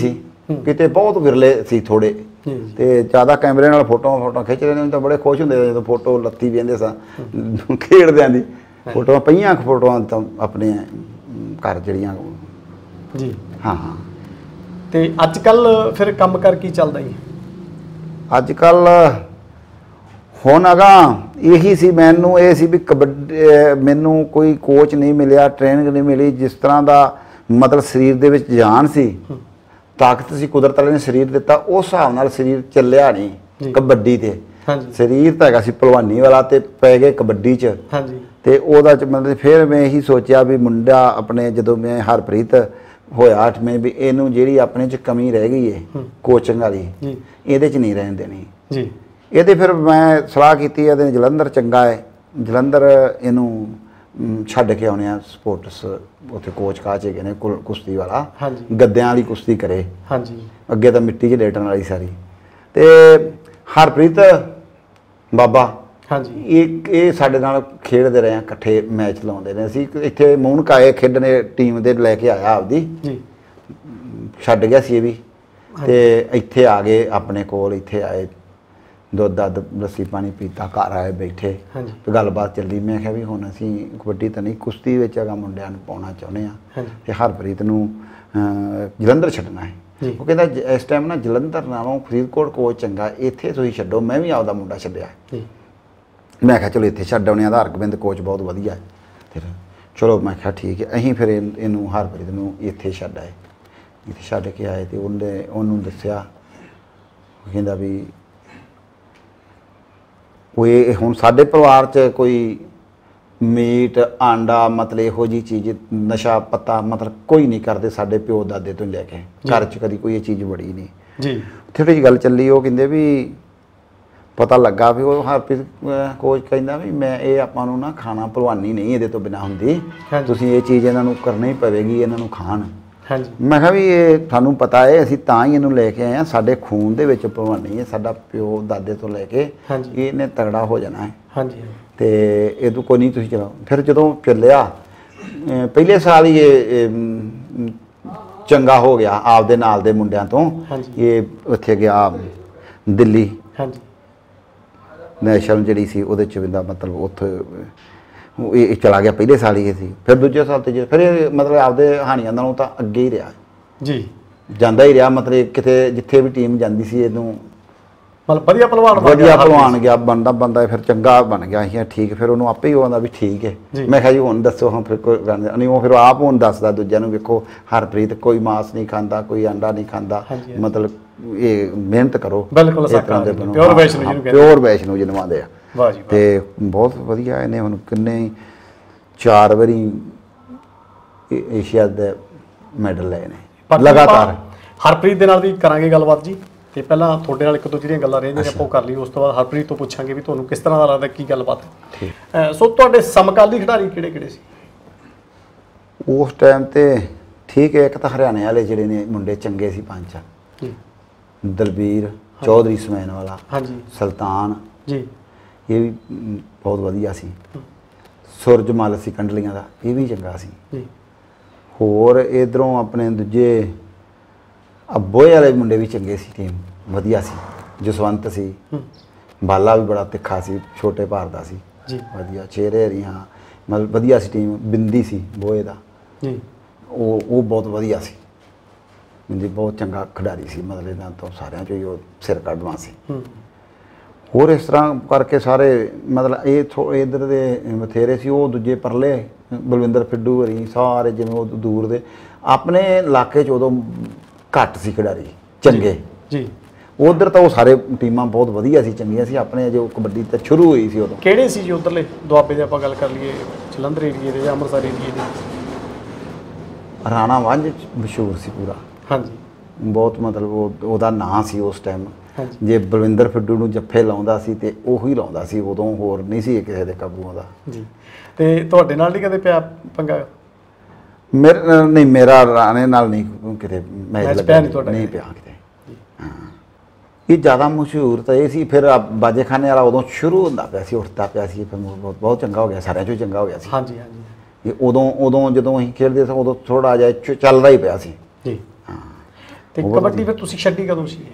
ਕਿਤੇ ਬਹੁਤ ਵਿਰਲੇ ਸੀ ਥੋੜੇ ਤੇ ਜ਼ਿਆਦਾ ਕੈਮਰੇ ਨਾਲ ਫੋਟੋਆਂ ਖਿੱਚਦੇ ਨੇ ਤਾਂ ਬੜੇ ਖੁਸ਼ ਹੁੰਦੇ ਜਦੋਂ ਫੋਟੋ ਲੱਤੀ ਵੇਂਦੇ ਸਾਂ ਖੇਡਦਿਆਂ ਦੀ ਫੋਟੋਆਂ ਪਈਆਂ ਫੋਟੋਆਂ ਤਾਂ ਆਪਣੇ ਘਰ ਜਿਹੜੀਆਂ ਜੀ ਹਾਂ ਤੇ ਅੱਜ ਕੱਲ ਫਿਰ ਕੰਮ ਕਰ ਕੀ ਚੱਲਦਾ ਜੀ ਅੱਜ ਕੱਲ ਹੁਣ ਅਗਾ ਇਹੀ ਸੀ ਮੈਨੂੰ ਇਹ ਸੀ ਵੀ ਕਬੱਡੀ ਮੈਨੂੰ ਕੋਈ ਕੋਚ ਨਹੀਂ ਮਿਲਿਆ ਟ੍ਰੇਨਿੰਗ ਨਹੀਂ ਮਿਲੀ ਜਿਸ ਤਰ੍ਹਾਂ ਦਾ ਮਤਲਬ ਸਰੀਰ ਦੇ ਵਿੱਚ ਜਾਨ ਸੀ ਤਾਕਤ ਸੀ ਕੁਦਰਤ ਵਾਲੇ ਨੇ ਸਰੀਰ ਦਿੱਤਾ ਉਸ ਹਿਸਾਬ ਨਾਲ ਸਰੀਰ ਚੱਲਿਆ ਨਹੀਂ ਕਬੱਡੀ ਤੇ ਸਰੀਰ ਤਾਂ ਹੈਗਾ ਸੀ ਭਲਵਾਨੀ ਵਾਲਾ ਤੇ ਪੈ ਗਏ ਕਬੱਡੀ 'ਚ ਤੇ ਉਹਦਾ ਮਤਲਬ ਫਿਰ ਮੈਂ ਇਹੀ ਸੋਚਿਆ ਵੀ ਮੁੰਡਾ ਆਪਣੇ ਜਦੋਂ ਮੈਂ ਹਰਪ੍ਰੀਤ ਹੋਇਆ 8ਵੇਂ ਵੀ ਇਹਨੂੰ ਜਿਹੜੀ ਆਪਣੇ 'ਚ ਕਮੀ ਰਹਿ ਗਈ ਏ ਕੋਚਿੰਗ ਵਾਲੀ ਇਹਦੇ 'ਚ ਨਹੀਂ ਰਹਿਣ ਦੇਣੀ ਜੀ ਇਹਦੇ ਫਿਰ ਮੈਂ ਸਲਾਹ ਕੀਤੀ ਇਹਦੇ ਜਲੰਧਰ ਚੰਗਾ ਹੈ ਜਲੰਧਰ ਇਹਨੂੰ ਛੱਡ ਕੇ ਆਉਣੇ ਆ ਸਪੋਰਟਸ ਉੱਥੇ ਕੋਚ ਕਾਚ ਹੈਗੇ ਨੇ ਕੁਸ਼ਤੀ ਵਾਲਾ ਗੱਦਿਆਂ ਵਾਲੀ ਕੁਸ਼ਤੀ ਕਰੇ ਅੱਗੇ ਤਾਂ ਮਿੱਟੀ 'ਚ ਲੇਟਣ ਵਾਲੀ ਸਾਰੀ ਤੇ ਹਰਪ੍ਰੀਤ ਬਾਬਾ ਇਹ ਸਾਡੇ ਨਾਲ ਖੇਡਦੇ ਰਹੇ ਆ ਇਕੱਠੇ ਮੈਚ ਲਾਉਂਦੇ ਨੇ ਅਸੀਂ ਇੱਥੇ ਮੂਨਕ ਆਏ ਖੇਡਣੇ ਟੀਮ ਦੇ ਲੈ ਕੇ ਆਇਆ ਆਪਦੀ ਛੱਡ ਗਿਆ ਸੀ ਇਹ ਵੀ ਤੇ ਇੱਥੇ ਆ ਗਏ ਆਪਣੇ ਕੋਲ ਇੱਥੇ ਆਏ ਦੁੱਧ ਲੱਸੀ ਪਾਣੀ ਪੀਤਾ ਘਰ ਆਏ ਬੈਠੇ ਤੇ ਗੱਲਬਾਤ ਚੱਲੀ ਮੈਂ ਕਿਹਾ ਵੀ ਹੁਣ ਅਸੀਂ ਕਬੱਡੀ ਤਾਂ ਨਹੀਂ ਕੁਸ਼ਤੀ ਵਿੱਚ ਹੈਗਾ ਮੁੰਡਿਆਂ ਨੂੰ ਪਾਉਣਾ ਚਾਹੁੰਦੇ ਆ ਤੇ ਹਰਪ੍ਰੀਤ ਨੂੰ ਜਲੰਧਰ ਛੱਡਣਾ ਹੈ ਉਹ ਕਹਿੰਦਾ ਇਸ ਟਾਈਮ ਨਾ ਜਲੰਧਰ ਨਾਲੋਂ ਫਰੀਦਕੋਟ ਕੋਚ ਚੰਗਾ ਇੱਥੇ ਤੁਸੀਂ ਛੱਡੋ ਮੈਂ ਵੀ ਆਪਦਾ ਮੁੰਡਾ ਛੱਡਿਆ ਮੈਂ ਕਿਹਾ ਚਲੋ ਇੱਥੇ ਛੱਡ ਆਉਣੇ ਆਧਾਰ ਗੋਬਿੰਦ ਕੋਚ ਬਹੁਤ ਵਧੀਆ ਹੈ ਫਿਰ ਚਲੋ ਮੈਂ ਕਿਹਾ ਠੀਕ ਹੈ ਅਸੀਂ ਫਿਰ ਇਹਨੂੰ ਹਰਪ੍ਰੀਤ ਨੂੰ ਇੱਥੇ ਛੱਡ ਆਏ ਇੱਥੇ ਛੱਡ ਕੇ ਆਏ ਤੇ ਉਹਨੂੰ ਦੱਸਿਆ ਕਹਿੰਦਾ ਵੀ ਕੋਈ ਹੁਣ ਸਾਡੇ ਪਰਿਵਾਰ 'ਚ ਕੋਈ ਮੀਟ ਆਂਡਾ ਮਤਲਬ ਇਹੋ ਜਿਹੀ ਚੀਜ਼ ਨਸ਼ਾ ਪੱਤਾ ਮਤਲਬ ਕੋਈ ਨਹੀਂ ਕਰਦੇ ਸਾਡੇ ਪਿਓ ਦਾਦੇ ਤੋਂ ਲੈ ਕੇ ਘਰ 'ਚ ਕਦੀ ਕੋਈ ਇਹ ਚੀਜ਼ ਬੜੀ ਨਹੀਂ ਜੀ ਥੋੜੀ ਜਿਹੀ ਗੱਲ ਚੱਲੀ ਉਹ ਕਹਿੰਦੇ ਵੀ ਪਤਾ ਲੱਗਾ ਵੀ ਉਹ ਹਰਪ੍ਰੀਤ ਕੋਚ ਕਹਿੰਦਾ ਵੀ ਮੈਂ ਇਹ ਆਪਾਂ ਨੂੰ ਨਾ ਖਾਣਾ ਭਲਵਾਨੀ ਨਹੀਂ ਇਹਦੇ ਤੋਂ ਬਿਨਾ ਹੁੰਦੀ ਤੁਸੀਂ ਇਹ ਚੀਜ਼ ਇਹਨਾਂ ਨੂੰ ਕਰਨੀ ਪਵੇਗੀ ਇਹਨਾਂ ਨੂੰ ਖਾਣ ਮੈਂ ਕਿਹਾ ਵੀ ਇਹ ਤੁਹਾਨੂੰ ਪਤਾ ਹੈ ਅਸੀਂ ਤਾਂ ਹੀ ਇਹਨੂੰ ਲੈ ਕੇ ਆਏ ਹਾਂ ਸਾਡੇ ਖੂਨ ਦੇ ਵਿੱਚ ਭਲਵਾਨੀ ਹੈ ਸਾਡਾ ਪਿਓ ਦਾਦੇ ਤੋਂ ਲੈ ਕੇ ਇਹਨੇ ਤਗੜਾ ਹੋ ਜਾਣਾ ਹੈ ਤੇ ਇਹ ਤੋਂ ਕੋਈ ਨਹੀਂ ਤੁਸੀਂ ਚਲਾਓ ਫਿਰ ਜਦੋਂ ਚੱਲਿਆ ਪਹਿਲੇ ਸਾਲ ਹੀ ਇਹ ਚੰਗਾ ਹੋ ਗਿਆ ਆਪਦੇ ਨਾਲ ਦੇ ਮੁੰਡਿਆਂ ਤੋਂ ਇਹ ਉੱਥੇ ਗਿਆ ਦਿੱਲੀ ਨੈਸ਼ਨਲ ਜਿਹੜੀ ਸੀ ਉਹਦੇ 'ਚ ਦਾ ਮਤਲਬ ਉੱਥੇ ਇਹ ਚਲਾ ਗਿਆ ਪਹਿਲੇ ਸਾਲ ਹੀ ਸੀ ਫਿਰ ਦੂਜੇ ਸਾਲ ਤੇ ਫਿਰ ਇਹ ਮਤਲਬ ਆਪਦੇ ਹਾਣੀਆਂ ਨਾਲੋਂ ਤਾਂ ਅੱਗੇ ਹੀ ਰਿਹਾ ਜੀ ਜਾਂਦਾ ਹੀ ਰਿਹਾ ਮਤਲਬ ਕਿਤੇ ਜਿੱਥੇ ਵੀ ਟੀਮ ਜਾਂਦੀ ਸੀ ਇਹਨੂੰ ਮਤਲਬ ਵਧੀਆ ਭਲਵਾਨ ਗਿਆ ਬੰਦਾ ਫਿਰ ਚੰਗਾ ਬਣ ਗਿਆ ਸੀ ਠੀਕ ਫਿਰ ਉਹਨੂੰ ਆਪੇ ਹੀ ਆਉਂਦਾ ਵੀ ਠੀਕ ਹੈ ਮੈਂ ਕਿਹਾ ਜੀ ਹੁਣ ਦੱਸੋ ਹੁਣ ਫਿਰ ਕੋਈ ਨਹੀਂ ਉਹ ਫਿਰ ਆਪ ਹੁਣ ਦੱਸਦਾ ਦੂਜਿਆਂ ਨੂੰ ਵੇਖੋ ਹਰਪ੍ਰੀਤ ਕੋਈ ਮਾਸ ਨਹੀਂ ਖਾਂਦਾ ਕੋਈ ਅੰਡਾ ਨਹੀਂ ਖਾਂਦਾ ਮਤਲਬ ਇਹ ਮਿਹਨਤ ਕਰੋ ਬਿਲਕੁਲ ਪਿਓਰ ਵੈਸ਼ਨੂ ਜਿਹਨੂੰ ਆਂਦੇ ਆ ਤੇ ਬਹੁਤ ਵਧੀਆ ਇਹਨੇ ਹੁਣ ਕਿੰਨੇ 4 ਵਾਰੀ ਏਸ਼ੀਆ ਦੇ ਮੈਡਲ ਲਏ ਨੇ ਲਗਾਤਾਰ ਹਰਪ੍ਰੀਤ ਦੇ ਨਾਲ ਵੀ ਕਰਾਂਗੇ ਗੱਲਬਾਤ ਜੀ ਤੇ ਪਹਿਲਾਂ ਤੁਹਾਡੇ ਨਾਲ ਇੱਕ ਦੋ ਜਿਹੜੀਆਂ ਗੱਲਾਂ ਰਹਿੰਦੀਆਂ ਨੇ ਆਪਾਂ ਕਰ ਲਈ ਉਸ ਤੋਂ ਬਾਅਦ ਹਰਪ੍ਰੀਤ ਤੋਂ ਪੁੱਛਾਂਗੇ ਵੀ ਤੁਹਾਨੂੰ ਕਿਸ ਤਰ੍ਹਾਂ ਦਾ ਲੱਗਦਾ ਕੀ ਗੱਲਬਾਤ ਹੈ ਸੋ ਤੁਹਾਡੇ ਸਮਕਾਲੀ ਖਿਡਾਰੀ ਕਿਹੜੇ ਕਿਹੜੇ ਸੀ ਉਸ ਟਾਈਮ ਤੇ ਠੀਕ ਹੈ ਇੱਕ ਤਾਂ ਹਰਿਆਣੇ ਵਾਲੇ ਜਿਹੜੇ ਨੇ ਮੁੰਡੇ ਚੰਗੇ ਸੀ 5 ਦਲਬੀਰ ਚੌਧਰੀ ਸਮੈਨ ਵਾਲਾ ਸੁਲਤਾਨ ਜੀ ਇਹ ਵੀ ਬਹੁਤ ਵਧੀਆ ਸੀ ਸੁਰਜਮਲ ਸੀ ਕੰਡਲੀਆਂ ਦਾ ਇਹ ਵੀ ਚੰਗਾ ਸੀ ਹੋਰ ਇਧਰੋਂ ਆਪਣੇ ਦੂਜੇ ਅੱਬੋਏ ਵਾਲੇ ਮੁੰਡੇ ਵੀ ਚੰਗੇ ਸੀ ਟੀਮ ਵਧੀਆ ਸੀ ਜਸਵੰਤ ਸੀ ਬਾਲਾ ਵੀ ਬੜਾ ਤਿੱਖਾ ਸੀ ਛੋਟੇ ਭਾਰ ਦਾ ਸੀ ਵਧੀਆ ਚਿਹਰੇ ਹਰੀਆਂ ਮਤਲਬ ਵਧੀਆ ਸੀ ਟੀਮ ਬਿੰਦੀ ਸੀ ਬੋਏ ਦਾ ਉਹ ਬਹੁਤ ਵਧੀਆ ਸੀ ਬਿੰਦੀ ਬਹੁਤ ਚੰਗਾ ਖਿਡਾਰੀ ਸੀ ਮਤਲਬ ਇਹਨਾਂ ਤੋਂ ਸਾਰਿਆਂ 'ਚੋਂ ਹੀ ਉਹ ਸਿਰ ਕੱਢਵਾਂ ਸੀ ਹੋਰ ਇਸ ਤਰ੍ਹਾਂ ਕਰਕੇ ਸਾਰੇ ਮਤਲਬ ਇਹ ਇੱਧਰ ਦੇ ਬਥੇਰੇ ਸੀ ਉਹ ਦੂਜੇ ਪਰਲੇ ਬਲਵਿੰਦਰ ਫਿੱਡੂ ਹਰੀ ਸਾਰੇ ਜਿਵੇਂ ਉਹ ਦੂਰ ਦੇ ਆਪਣੇ ਇਲਾਕੇ 'ਚ ਉਦੋਂ ਘੱਟ ਸੀ ਖਿਡਾਰੀ ਚੰਗੇ ਜੀ ਉਧਰ ਤਾਂ ਉਹ ਸਾਰੇ ਟੀਮਾਂ ਬਹੁਤ ਵਧੀਆ ਸੀ ਚੰਗੀਆਂ ਸੀ ਆਪਣੇ ਜੋ ਕਬੱਡੀ ਤਾਂ ਸ਼ੁਰੂ ਹੋਈ ਸੀ ਉਦੋਂ ਕਿਹੜੇ ਸੀ ਜੀ ਉਧਰਲੇ ਦੁਆਬੇ ਦੇ ਆਪਾਂ ਗੱਲ ਕਰ ਲਈਏ ਜਲੰਧਰ ਏਰੀਏ ਦੇ ਜਾਂ ਅੰਮ੍ਰਿਤਸਰ ਏਰੀਏ ਦੇ ਰਾਣਾ ਵੰਝ ਮਸ਼ਹੂਰ ਸੀ ਪੂਰਾ ਬਹੁਤ ਮਤਲਬ ਉਹਦਾ ਨਾਂ ਸੀ ਉਸ ਟਾਈਮ ਜੇ ਬਲਵਿੰਦਰ ਫਿੱਡੂ ਨੂੰ ਜੱਫੇ ਲਾਉਂਦਾ ਸੀ ਤੇ ਉਹੀ ਲਾਉਂਦਾ ਸੀ ਉਦੋਂ ਹੋਰ ਨਹੀਂ ਸੀ ਕਿਸੇ ਦੇ ਕਾਬੂ ਆਉਂਦਾ ਜੀ ਤੇ ਤੁਹਾਡੇ ਨਾਲ ਨਹੀਂ ਕਦੇ ਪਿਆ ਪੰਗਾ ਮੇਰਾ ਰਾਣੇ ਨਾਲ ਨਹੀਂ ਕਿਤੇ ਮੈਚ ਨਹੀਂ ਪਿਆ ਕਿਤੇ ਇਹ ਜ਼ਿਆਦਾ ਮਸ਼ਹੂਰ ਤਾਂ ਇਹ ਸੀ ਫਿਰ ਬਾਜੇਖਾਨੇ ਵਾਲਾ ਉਦੋਂ ਸ਼ੁਰੂ ਹੁੰਦਾ ਪਿਆ ਸੀ ਉੱਠਦਾ ਪਿਆ ਸੀ ਫਿਰ ਬਹੁਤ ਚੰਗਾ ਹੋ ਗਿਆ ਸਾਰਿਆਂ 'ਚੋਂ ਚੰਗਾ ਹੋ ਗਿਆ ਸੀ ਇਹ ਉਦੋਂ ਜਦੋਂ ਅਸੀਂ ਖੇਡਦੇ ਸੀ ਉਦੋਂ ਥੋੜਾ ਜਿਹਾ ਚੱਲਦਾ ਹੀ ਪਿਆ ਸੀ ਜੀ ਤੇ ਕਬੱਡੀ ਫਿਰ ਤੁਸੀਂ ਛੱਡੀ ਕਦੋਂ ਸੀ?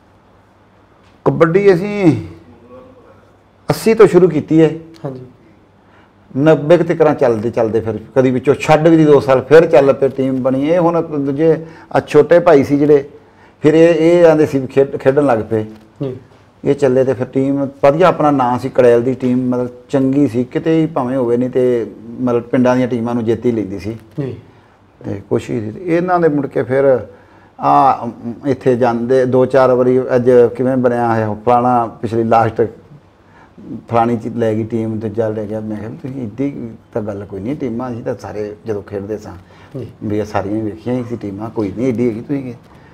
ਕਬੱਡੀ ਅਸੀਂ 80 ਤੋਂ ਸ਼ੁਰੂ ਕੀਤੀ ਹੈ। ਹਾਂਜੀ 90 ਤੱਕ ਚੱਲਦੇ ਫਿਰ ਕਦੀ ਵਿੱਚੋਂ ਛੱਡ ਵੀ ਦੀ 2 ਸਾਲ ਫਿਰ ਚੱਲ ਪਏ, ਟੀਮ ਬਣੀ। ਇਹ ਹੁਣ ਦੂਜੇ ਛੋਟੇ ਭਾਈ ਸੀ ਜਿਹੜੇ, ਫਿਰ ਇਹ ਆਂਦੇ ਸੀ ਖੇਡਣ ਲੱਗ ਪਏ ਜੀ। ਇਹ ਚੱਲੇ ਤੇ ਫਿਰ ਟੀਮ ਵਧੀਆ ਆਪਣਾ ਨਾਂ ਸੀ, ਕੜੈਲ ਦੀ ਟੀਮ ਮਤਲਬ ਚੰਗੀ ਸੀ, ਕਿਤੇ ਭਾਵੇਂ ਹੋਵੇ ਨਹੀਂ ਤੇ ਮਤਲਬ ਪਿੰਡਾਂ ਦੀਆਂ ਟੀਮਾਂ ਨੂੰ ਜਿੱਤ ਹੀ ਲੈਂਦੀ ਸੀ ਜੀ। ਤੇ ਕੁਛ ਹੀ ਇਹਨਾਂ ਦੇ ਮੁੜ ਕੇ ਫਿਰ ਆ ਇੱਥੇ ਜਾਂਦੇ 2-4 ਵਾਰੀ। ਅੱਜ ਕਿਵੇਂ ਬਣਿਆ ਹੈ ਫਲਾਣਾ, ਪਿਛਲੀ ਲਾਸਟ ਫਲਾਣੀ ਚ ਲੈ ਗਈ ਟੀਮ, ਦੂਜਾ ਲੈ ਗਿਆ। ਮੈਂ ਕਿਹਾ ਤੁਸੀਂ ਇੱਡੀ ਤਾਂ ਗੱਲ ਕੋਈ ਨਹੀਂ, ਟੀਮਾਂ ਅਸੀਂ ਤਾਂ ਸਾਰੇ ਜਦੋਂ ਖੇਡਦੇ ਸਾਂ ਵੀ ਸਾਰੀਆਂ ਵੇਖੀਆਂ ਹੀ ਸੀ ਟੀਮਾਂ, ਕੋਈ ਨਹੀਂ ਇੱਡੀ ਹੈਗੀ ਤੁਸੀਂ।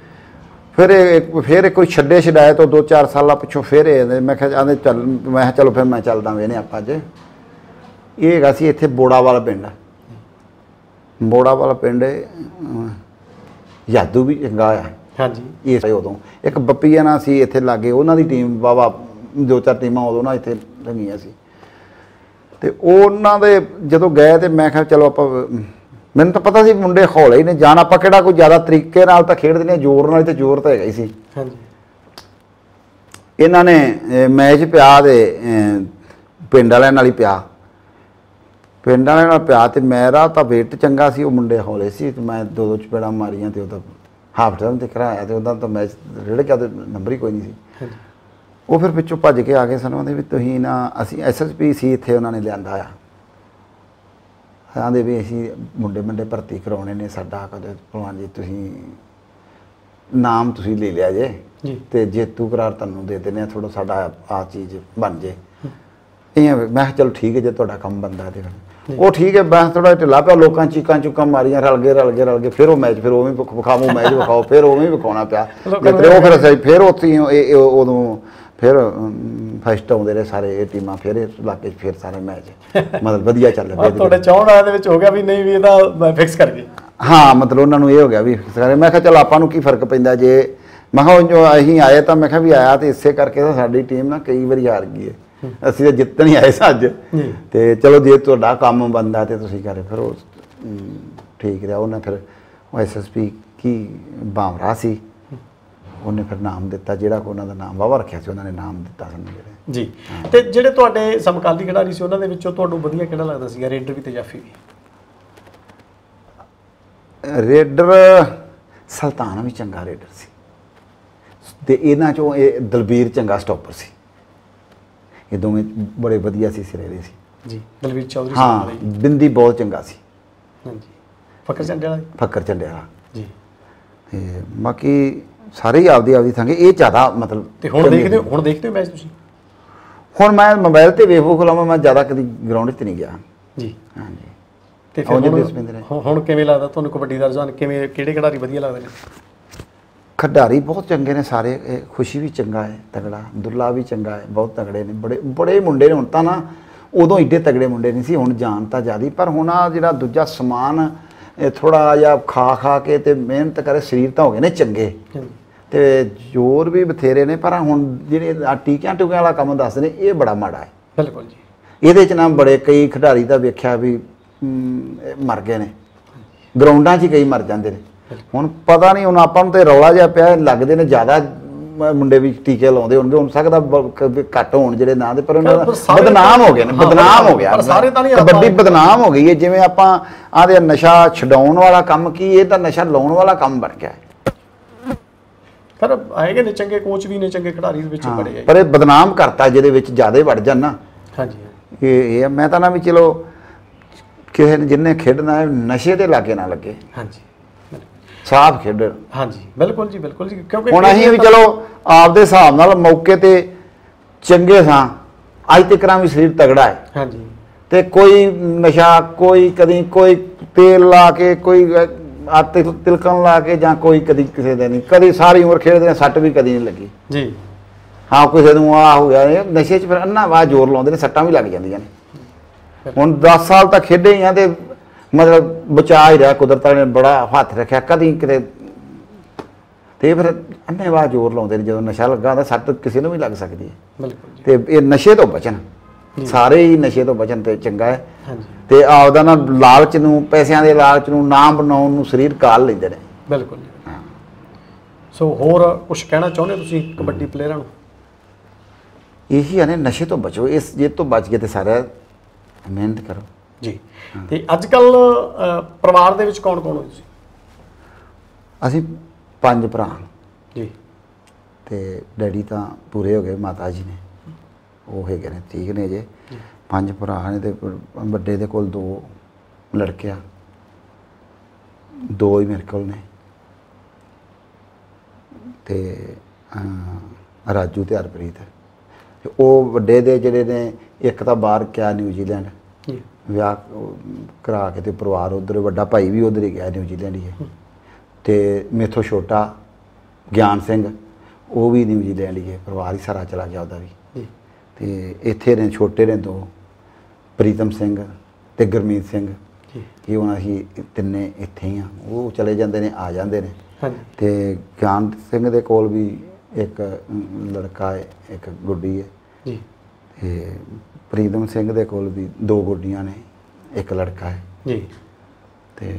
ਫਿਰ ਕੋਈ ਛੱਡੇ ਛਡਾਏ ਤੋਂ 2-4 ਸਾਲਾਂ ਪਿੱਛੋਂ ਫਿਰ ਇਹ ਮੈਂ ਕਿਹਾ ਆਂਦੇ ਚੱਲ, ਮੈਂ ਕਿਹਾ ਚਲੋ ਫਿਰ ਮੈਂ ਚੱਲਦਾ ਵੇਨੇ ਆਪਾਂ ਅੱਜ। ਇਹ ਹੈਗਾ ਸੀ ਇੱਥੇ ਬੋੜਾਵਾਲ ਪਿੰਡ, ਬੋੜਾਵਾਲ ਪਿੰਡ ਯਾਦੂ ਵੀ ਚੰਗਾ ਆ। ਹਾਂਜੀ ਇਹ ਉਦੋਂ ਇੱਕ ਬੱਪੀਆ ਨਾ ਸੀ ਇੱਥੇ ਲਾਗੇ, ਉਹਨਾਂ ਦੀ ਟੀਮ ਵਾਵਾ 2-4 ਟੀਮਾਂ ਉਦੋਂ ਨਾ ਇੱਥੇ ਲੰਗੀਆਂ ਸੀ। ਤੇ ਉਹਨਾਂ ਦੇ ਜਦੋਂ ਗਏ ਤੇ ਮੈਂ ਕਿਹਾ ਚਲੋ ਆਪਾਂ, ਮੈਨੂੰ ਤਾਂ ਪਤਾ ਸੀ ਮੁੰਡੇ ਹੌਲੇ ਹੀ ਨੇ, ਜਾਣ ਆਪਾਂ ਕਿਹੜਾ ਕੋਈ ਜ਼ਿਆਦਾ ਤਰੀਕੇ ਨਾਲ ਤਾਂ ਖੇਡਦੇ ਨੇ, ਜ਼ੋਰ ਨਾਲ, ਤੇ ਜ਼ੋਰ ਤਾਂ ਹੈਗਾ ਹੀ ਸੀ। ਹਾਂਜੀ ਇਹਨਾਂ ਨੇ ਮੈਚ ਪਿਆ ਤੇ ਪਿੰਡ ਵਾਲਿਆਂ ਨਾਲ ਹੀ ਪਿਆ, ਪਿੰਡ ਵਾਲਿਆਂ ਨਾਲ ਪਿਆ ਤੇ ਮੇਰਾ ਤਾਂ ਵੇਟ ਚੰਗਾ ਸੀ, ਉਹ ਮੁੰਡੇ ਹੌਲੇ ਸੀ ਤੇ ਮੈਂ 2-2 ਚਪੇੜਾਂ ਮਾਰੀਆਂ ਤੇ ਉਹਦਾ ਹਾਫ ਟਾਈਮ ਤੇ ਕਰਾਇਆ ਤੇ ਉਹਦਾ ਤਾਂ ਮੈਚ ਰੇੜ ਗਿਆ ਤੇ ਨੰਬਰ ਹੀ ਕੋਈ ਨਹੀਂ ਸੀ। ਉਹ ਫਿਰ ਪਿੱਛੋਂ ਭੱਜ ਕੇ ਆ ਗਏ ਸਾਨੂੰ, ਆਂਦੇ ਵੀ ਤੁਸੀਂ ਨਾ, ਅਸੀਂ SSP ਸੀ ਇੱਥੇ ਉਹਨਾਂ ਨੇ ਲਿਆਂਦਾ ਆ, ਆਂਦੇ ਵੀ ਅਸੀਂ ਮੁੰਡੇ ਭਰਤੀ ਕਰਾਉਣੇ ਨੇ, ਸਾਡਾ ਕਦੇ ਭਲਵਾਨ ਜੀ ਤੁਸੀਂ ਨਾਮ ਤੁਸੀਂ ਲੈ ਲਿਆ ਜੇ ਤੇ ਜੇਤੂ ਕਰਾਰ ਤੁਹਾਨੂੰ ਦੇ ਦਿੰਦੇ ਆ, ਥੋੜਾ ਸਾਡਾ ਆ ਚੀਜ਼ ਬਣ ਜੇ। ਇਹ ਮੈਂ ਕਿਹਾ ਚਲੋ ਠੀਕ ਹੈ ਜੇ ਤੁਹਾਡਾ ਕੰਮ ਬੰਦਾ ਤੇ ਉਹ ਠੀਕ ਹੈ। ਮੈਂ ਥੋੜਾ ਢਿੱਲਾ ਪਿਆ, ਲੋਕਾਂ ਚੀਕਾਂ ਚੁੱਕਾਂ ਮਾਰੀਆਂ, ਰਲ ਗਏ ਫਿਰ ਉਹ ਮੈਚ, ਫਿਰ ਉਵੇਂ ਵਿਖਾਵੋ ਮੈਚ ਵਿਖਾਓ, ਫਿਰ ਉਵੇਂ ਵਿਖਾਉਣਾ ਪਿਆ ਜਿੱਤੇ ਉਹ। ਫਿਰ ਅਸੀਂ ਫਿਰ ਉੱਥੇ ਉਦੋਂ ਫਿਰ ਫਸਟ ਆਉਂਦੇ ਰਹੇ ਸਾਰੇ ਇਹ ਟੀਮਾਂ, ਫਿਰ ਇਸ ਇਲਾਕੇ 'ਚ ਫਿਰ ਸਾਰੇ ਮੈਚ ਮਤਲਬ ਵਧੀਆ ਚੱਲ ਪਏ। ਤੁਹਾਡੇ ਚਾਹੁਣ ਵਾਲਿਆਂ ਦੇ ਵਿੱਚ ਹੋ ਗਿਆ ਵੀ ਨਹੀਂ ਵੀ ਇਹਦਾ ਫਿਕਸ ਕਰ ਗਏ। ਹਾਂ ਮਤਲਬ ਉਹਨਾਂ ਨੂੰ ਇਹ ਹੋ ਗਿਆ ਵੀ ਫਿਕਸ ਕਰੇ। ਮੈਂ ਕਿਹਾ ਚਲ ਆਪਾਂ ਨੂੰ ਕੀ ਫਰਕ ਪੈਂਦਾ ਜੇ, ਮੈਂ ਕਿਹਾ ਜੋ ਅਸੀਂ ਆਏ ਤਾਂ ਮੈਂ ਕਿਹਾ ਵੀ ਆਇਆ ਤੇ ਇਸੇ ਕਰਕੇ ਤਾਂ ਸਾਡੀ ਟੀਮ ਨਾ ਕਈ ਵਾਰੀ ਹਾਰ ਗਈ ਹੈ, ਅਸੀਂ ਤਾਂ ਜਿੱਤਣ ਹੀ ਆਏ ਸਾਂ ਅੱਜ। ਤੇ ਚਲੋ ਜੇ ਤੁਹਾਡਾ ਕੰਮ ਬੰਦਾ ਤੇ ਤੁਸੀਂ ਕਰੇ, ਫਿਰ ਉਹ ਠੀਕ ਰਿਹਾ। ਉਹਨੇ ਫਿਰ ਉਹ SSP ਕੀ ਬਾਵਰਾ ਸੀ, ਉਹਨੇ ਫਿਰ ਨਾਮ ਦਿੱਤਾ, ਜਿਹੜਾ ਕੋ ਉਹਨਾਂ ਦਾ ਨਾਮ ਵਾਵਾ ਰੱਖਿਆ ਸੀ ਉਹਨਾਂ ਨੇ ਨਾਮ ਦਿੱਤਾ ਸਾਨੂੰ ਜਿਹੜੇ ਜੀ। ਤੇ ਜਿਹੜੇ ਤੁਹਾਡੇ ਸਮਕਾਲੀ ਖਿਡਾਰੀ ਸੀ ਉਹਨਾਂ ਦੇ ਵਿੱਚੋਂ ਤੁਹਾਨੂੰ ਵਧੀਆ ਕਿਹੜਾ ਲੱਗਦਾ ਸੀਗਾ, ਰੇਡਰ ਵੀ ਤੇ ਜਾਫੀ ਵੀ? ਰੇਡਰ ਸੁਲਤਾਨ ਵੀ ਚੰਗਾ ਰੇਡਰ ਸੀ ਤੇ ਇਹਨਾਂ ਚੋਂ ਇਹ ਦਲਬੀਰ ਚੰਗਾ ਸਟਾਪਰ ਸੀ। ਇਹ ਦੋਵੇਂ ਬੜੇ ਵਧੀਆ ਸੀ, ਸਿਰੇ ਦੇ ਸੀ ਜੀ। ਦਲਬੀਰ ਚੌਧਰੀ ਹਾਂ, ਬਿੰਦੀ ਬਹੁਤ ਚੰਗਾ ਸੀ। ਹਾਂਜੀ ਫਕਰ ਝੰਡਿਆਲਾ ਜੀ। ਤੇ ਬਾਕੀ ਸਾਰੇ ਹੀ ਆਪਦੀ ਥਾਂ ਇਹ ਜ਼ਿਆਦਾ ਮਤਲਬ। ਤੇ ਹੁਣ ਦੇਖਦੇ ਹੋ ਮੈਚ ਤੁਸੀਂ? ਹੁਣ ਮੈਂ ਮੋਬਾਈਲ ਤੇ ਵੇਖੋ ਖਲਾਵਾਂ, ਮੈਂ ਜ਼ਿਆਦਾ ਕਦੀ ਗਰਾਊਂਡ 'ਚ ਨਹੀਂ ਗਿਆ ਜੀ। ਹਾਂਜੀ ਤੇ ਫਿਰ ਹੁਣ ਕਿਵੇਂ ਲੱਗਦਾ ਤੁਹਾਨੂੰ ਕਬੱਡੀ ਦਾ ਰੁਝਾਨ? ਕਿਵੇਂ, ਕਿਹੜੇ ਖਿਡਾਰੀ ਵਧੀਆ ਲੱਗਦੇ ਨੇ? ਖਿਡਾਰੀ ਬਹੁਤ ਚੰਗੇ ਨੇ ਸਾਰੇ। ਖੁਸ਼ੀ ਵੀ ਚੰਗਾ ਹੈ ਤਗੜਾ, ਦੁੱਲਾ ਵੀ ਚੰਗਾ ਹੈ, ਬਹੁਤ ਤਗੜੇ ਨੇ, ਬੜੇ ਮੁੰਡੇ ਨੇ ਹੁਣ ਤਾਂ ਨਾ। ਉਦੋਂ ਏਡੇ ਤਗੜੇ ਮੁੰਡੇ ਨਹੀਂ ਸੀ, ਹੁਣ ਜਾਣ ਤਾਂ ਜ਼ਿਆਦਾ, ਪਰ ਹੁਣ ਆ ਜਿਹੜਾ ਦੂਜਾ ਸਮਾਨ ਥੋੜਾ ਜਿਹਾ ਖਾ ਕੇ ਤੇ ਮਿਹਨਤ ਕਰੇ, ਸਰੀਰ ਤਾਂ ਹੋ ਗਏ ਨੇ ਚੰਗੇ ਤੇ ਜ਼ੋਰ ਵੀ ਬਥੇਰੇ ਨੇ। ਪਰ ਹੁਣ ਜਿਹੜੇ ਟੀਕਿਆਂ ਟੁਕਿਆਂ ਵਾਲਾ ਕੰਮ ਦੱਸਦੇ ਨੇ ਇਹ ਬੜਾ ਮਾੜਾ ਹੈ। ਬਿਲਕੁਲ ਜੀ। ਇਹਦੇ 'ਚ ਨਾ ਬੜੇ ਕਈ ਖਿਡਾਰੀ ਦਾ ਵੇਖਿਆ ਵੀ ਮਰ ਗਏ ਨੇ, ਗਰਾਊਂਡਾਂ 'ਚ ਹੀ ਕਈ ਮਰ ਜਾਂਦੇ ਨੇ। ਹੁਣ ਪਤਾ ਨਹੀਂ, ਹੁਣ ਆਪਾਂ ਨੂੰ ਤੇ ਰੌਲਾ ਜਿਹਾ ਪਿਆ, ਲੱਗਦੇ ਨੇ ਜ਼ਿਆਦਾ ਮੁੰਡੇ ਵੀ ਟੀਕੇ ਲਾਉਂਦੇ ਹੋਣਗੇ, ਹੋ ਸਕਦਾ ਘੱਟ ਹੋਣ ਜਿਹੜੇ ਨਾਂ ਦੇ, ਪਰ ਉਹਨਾਂ ਦਾ ਬਦਨਾਮ ਹੋ ਗਏ ਨੇ, ਬਦਨਾਮ ਹੋ ਗਿਆ ਕਬੱਡੀ, ਬਦਨਾਮ ਹੋ ਗਈ ਹੈ। ਜਿਵੇਂ ਆਪਾਂ ਆਦੇ ਨਸ਼ਾ ਛਡਾਉਣ ਵਾਲਾ ਕੰਮ, ਕੀ ਇਹ ਤਾਂ ਨਸ਼ਾ ਲਾਉਣ ਵਾਲਾ ਕੰਮ ਬਣ ਗਿਆ। ਪਰ ਆਏਗੇ ਨੇ ਚੰਗੇ ਕੋਚ ਵੀ ਨੇ, ਚੰਗੇ ਖਿਡਾਰੀ ਦੇ ਵਿੱਚ ਬੜੇ ਆ, ਪਰ ਇਹ ਬਦਨਾਮ ਕਰਤਾ ਜਿਹਦੇ ਵਿੱਚ ਜ਼ਿਆਦਾ ਵੜ ਜਾਣ ਨਾ। ਹਾਂਜੀ ਇਹ ਮੈਂ ਤਾਂ ਨਾ ਵੀ ਚਲੋ ਕਿਸੇ ਨੇ ਜਿੰਨੇ ਖੇਡਣਾ ਹੈ ਨਸ਼ੇ ਦੇ ਲਾਗੇ ਨਾ ਲੱਗੇ। ਹਾਂਜੀ ਸਾਫ ਖੇਡਣ। ਹਾਂਜੀ ਬਿਲਕੁਲ ਜੀ, ਬਿਲਕੁਲ ਜੀ। ਕਿਉਂਕਿ ਹੁਣ ਅਸੀਂ ਵੀ ਚਲੋ ਆਪਦੇ ਹਿਸਾਬ ਨਾਲ ਮੌਕੇ ਤੇ ਚੰਗੇ ਸਾਂ, ਅੱਜ ਤੱਕ ਵੀ ਸਰੀਰ ਤਗੜਾ ਹੈ। ਹਾਂਜੀ ਤੇ ਕੋਈ ਨਸ਼ਾ, ਕੋਈ ਕਦੀ ਕੋਈ ਤੇਲ ਲਾ ਕੇ, ਕੋਈ ਤਿਲਕਣ ਲਾ ਕੇ, ਜਾਂ ਕੋਈ ਕਦੀ ਕਿਸੇ ਦੇ ਨਹੀਂ, ਕਦੀ ਸਾਰੀ ਉਮਰ ਖੇਡਦੇ ਨੇ, ਸੱਟ ਵੀ ਕਦੀ ਨਹੀਂ ਲੱਗੀ ਜੀ। ਹਾਂ ਕਿਸੇ ਨੂੰ ਆ ਹੋ ਗਿਆ ਨਸ਼ੇ 'ਚ, ਫਿਰ ਅੰਨਾ ਵਾਹ ਜ਼ੋਰ ਲਾਉਂਦੇ ਨੇ, ਸੱਟਾਂ ਵੀ ਲੱਗ ਜਾਂਦੀਆਂ ਨੇ। ਹੁਣ 10 ਸਾਲ ਤਾਂ ਖੇਡੇ ਹੀ ਆ ਤੇ ਮਤਲਬ ਬਚਾ ਹੀ ਰਿਹਾ, ਕੁਦਰਤ ਨੇ ਬੜਾ ਹੱਥ ਰੱਖਿਆ, ਕਦੀ ਕਿਤੇ ਤੇ ਫਿਰ ਅੰਨੇ ਵਾਹ ਜ਼ੋਰ ਲਾਉਂਦੇ ਨੇ। ਜਦੋਂ ਨਸ਼ਾ ਲੱਗਾ ਤਾਂ ਸੱਟ ਕਿਸੇ ਨੂੰ ਵੀ ਲੱਗ ਸਕਦੀ ਹੈ। ਬਿਲਕੁਲ। ਤੇ ਇਹ ਨਸ਼ੇ ਤੋਂ ਬਚਣ, ਸਾਰੇ ਹੀ ਨਸ਼ੇ ਤੋਂ ਬਚਣ ਤੇ ਚੰਗਾ ਹੈ। ਹਾਂਜੀ। ਤੇ ਆਪਦਾ ਨਾ ਲਾਲਚ ਨੂੰ, ਪੈਸਿਆਂ ਦੇ ਲਾਲਚ ਨੂੰ, ਨਾਮ ਬਣਾਉਣ ਨੂੰ ਸਰੀਰ ਕਾਲ ਲੈਂਦੇ ਨੇ। ਬਿਲਕੁਲ। ਸੋ ਹੋਰ ਕੁਝ ਕਹਿਣਾ ਚਾਹੁੰਦੇ ਹੋ ਤੁਸੀਂ ਕਬੱਡੀ ਪਲੇਅਰਾਂ ਨੂੰ? ਇਹੀ ਆ ਨੇ, ਨਸ਼ੇ ਤੋਂ ਬਚੋ, ਇਸ ਜੇ ਤੋਂ ਬਚ ਕੇ ਤੇ ਸਾਰਾ ਮਿਹਨਤ ਕਰੋ ਜੀ। ਤੇ ਅੱਜ ਕੱਲ ਪਰਿਵਾਰ ਦੇ ਵਿੱਚ ਕੌਣ ਕੌਣ ਹੋ ਤੁਸੀਂ? ਅਸੀਂ 5 ਭਰਾ ਜੀ। ਤੇ ਡੈਡੀ ਤਾਂ ਪੂਰੇ ਹੋ ਗਏ, ਮਾਤਾ ਜੀ ਨੇ ਉਹ ਹੈਗੇ ਨੇ, ਠੀਕ ਨੇ ਜੇ। 5 ਭਰਾ ਨੇ ਤੇ ਵੱਡੇ ਦੇ ਕੋਲ 2 ਲੜਕੇ ਆ, 2 ਹੀ ਮੇਰੇ ਕੋਲ ਨੇ, ਤੇ ਰਾਜੂ ਤੇ ਹਰਪ੍ਰੀਤ। ਤੇ ਉਹ ਵੱਡੇ ਦੇ ਜਿਹੜੇ ਨੇ, ਇੱਕ ਤਾਂ ਬਾਹਰ ਗਿਆ ਨਿਊਜ਼ੀਲੈਂਡ, ਵਿਆਹ ਕਰਾ ਕੇ ਤੇ ਪਰਿਵਾਰ ਉੱਧਰ, ਵੱਡਾ ਭਾਈ ਵੀ ਉੱਧਰ ਹੀ ਗਿਆ ਨਿਊਜ਼ੀਲੈਂਡ ਹੀ ਹੈ। ਤੇ ਮੇਥੋਂ ਛੋਟਾ ਗਿਆਨ ਸਿੰਘ, ਉਹ ਵੀ ਨਿਊਜ਼ੀਲੈਂਡ ਹੀ ਹੈ, ਪਰਿਵਾਰ ਹੀ ਸਾਰਾ ਚਲਾ ਗਿਆ ਉਹਦਾ ਵੀ। ਤੇ ਇੱਥੇ ਨੇ ਛੋਟੇ ਨੇ 2, ਪ੍ਰੀਤਮ ਸਿੰਘ ਤੇ ਗੁਰਮੀਤ ਸਿੰਘ, ਇਹ ਹੁਣ ਅਸੀਂ ਤਿੰਨੇ ਇੱਥੇ ਹੀ ਆ, ਉਹ ਚਲੇ ਜਾਂਦੇ ਨੇ ਆ ਜਾਂਦੇ ਨੇ। ਤੇ ਗਿਆਨ ਸਿੰਘ ਦੇ ਕੋਲ ਵੀ ਇੱਕ ਲੜਕਾ ਹੈ, ਇੱਕ ਗੁੱਡੀ ਹੈ ਜੀ। ਤੇ ਪ੍ਰੀਤਮ ਸਿੰਘ ਦੇ ਕੋਲ ਵੀ 2 ਗੁੱਡੀਆਂ ਨੇ, ਇੱਕ ਲੜਕਾ ਹੈ ਜੀ। ਤੇ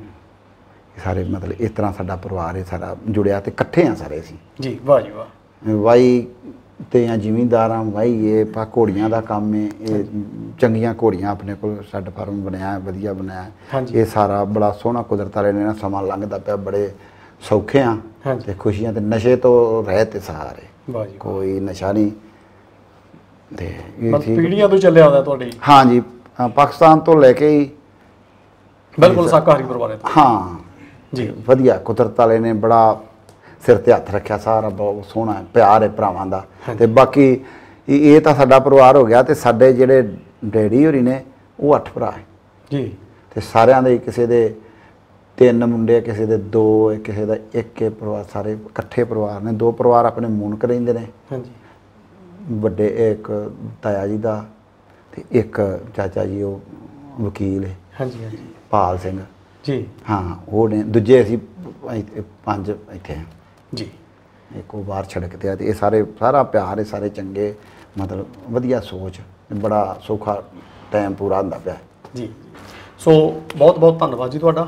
ਸਾਰੇ ਮਤਲਬ ਇਸ ਤਰ੍ਹਾਂ ਸਾਡਾ ਪਰਿਵਾਰ ਹੈ, ਸਾਰਾ ਜੁੜਿਆ ਤੇ ਇਕੱਠੇ ਆ ਸਾਰੇ ਅਸੀਂ ਜੀ। ਵਾਹ ਜੀ ਵਾਹ। ਵਾਈ ਤੇ ਆ ਜ਼ਿਮੀਂਦਾਰਾਂ ਵਾਈ, ਇਹ ਪਾ ਘੋੜੀਆਂ ਦਾ ਕੰਮ ਹੈ, ਇਹ ਚੰਗੀਆਂ ਘੋੜੀਆਂ ਆਪਣੇ ਕੋਲ, ਸਾਡਾ ਫਾਰਮ ਬਣਿਆ ਵਧੀਆ ਬਣਾਇਆ। ਇਹ ਸਾਰਾ ਬੜਾ ਸੋਹਣਾ ਕੁਦਰਤ ਵਾਲੇ ਨੇ ਨਾ ਸਮਾਂ ਲੰਘਦਾ ਪਿਆ, ਬੜੇ ਸੌਖੇ ਆ ਤੇ ਖੁਸ਼ੀਆਂ ਤੇ ਨਸ਼ੇ ਤੋਂ ਰਹਿਤ ਤੇ ਸਾਰੇ, ਕੋਈ ਨਸ਼ਾ ਨਹੀਂ। ਤੇ ਇਹ ਪੀੜ੍ਹੀਆਂ ਤੋਂ ਚੱਲਿਆ ਆਉਂਦਾ ਤੁਹਾਡੀ? ਹਾਂ ਜੀ, ਪਾਕਿਸਤਾਨ ਤੋਂ ਲੈ ਕੇ ਹੀ ਬਿਲਕੁਲ ਸ਼ਾਕਾਹਾਰੀ ਪਰਿਵਾਰ ਹੈ। ਹਾਂ ਜੀ, ਵਧੀਆ ਕੁਦਰਤ ਵਾਲੇ ਨੇ ਬੜਾ ਸਿਰ ਤੇ ਹੱਥ ਰੱਖਿਆ, ਸਾਰਾ ਬਹੁਤ ਸੋਹਣਾ ਪਿਆਰ ਹੈ ਭਰਾਵਾਂ ਦਾ। ਤੇ ਬਾਕੀ ਇਹ ਤਾਂ ਸਾਡਾ ਪਰਿਵਾਰ ਹੋ ਗਿਆ। ਤੇ ਸਾਡੇ ਜਿਹੜੇ ਡੈਡੀ ਹੋਰੀ ਨੇ ਉਹ 8 ਭਰਾ ਹੈ ਜੀ। ਤੇ ਸਾਰਿਆਂ ਦੇ, ਕਿਸੇ ਦੇ 3 ਮੁੰਡੇ, ਕਿਸੇ ਦੇ 2, ਕਿਸੇ ਦਾ 1 ਪਰਿਵਾਰ, ਸਾਰੇ ਇਕੱਠੇ ਪਰਿਵਾਰ ਨੇ। 2 ਪਰਿਵਾਰ ਆਪਣੇ ਮੂਨਕ ਰਹਿੰਦੇ ਨੇ, ਵੱਡੇ ਇੱਕ ਤਾਇਆ ਜੀ ਦਾ ਤੇ ਇੱਕ ਚਾਚਾ ਜੀ ਉਹ ਵਕੀਲ ਹੈ ਪਾਲ ਸਿੰਘ ਜੀ। ਹਾਂ, ਉਹ ਨੇ। ਦੂਜੇ ਅਸੀਂ 5 ਇੱਥੇ ਹਾਂ ਜੀ, ਇੱਕ ਉਹ ਬਾਹਰ ਸੜਕ ਤੇ ਆ। ਤੇ ਇਹ ਸਾਰੇ, ਸਾਰਾ ਪਿਆਰ ਹੈ, ਸਾਰੇ ਚੰਗੇ, ਮਤਲਬ ਵਧੀਆ ਸੋਚ, ਬੜਾ ਸੌਖਾ ਟਾਈਮ ਪੂਰਾ ਹੁੰਦਾ ਪਿਆ ਜੀ। ਸੋ ਬਹੁਤ ਬਹੁਤ ਧੰਨਵਾਦ ਜੀ ਤੁਹਾਡਾ।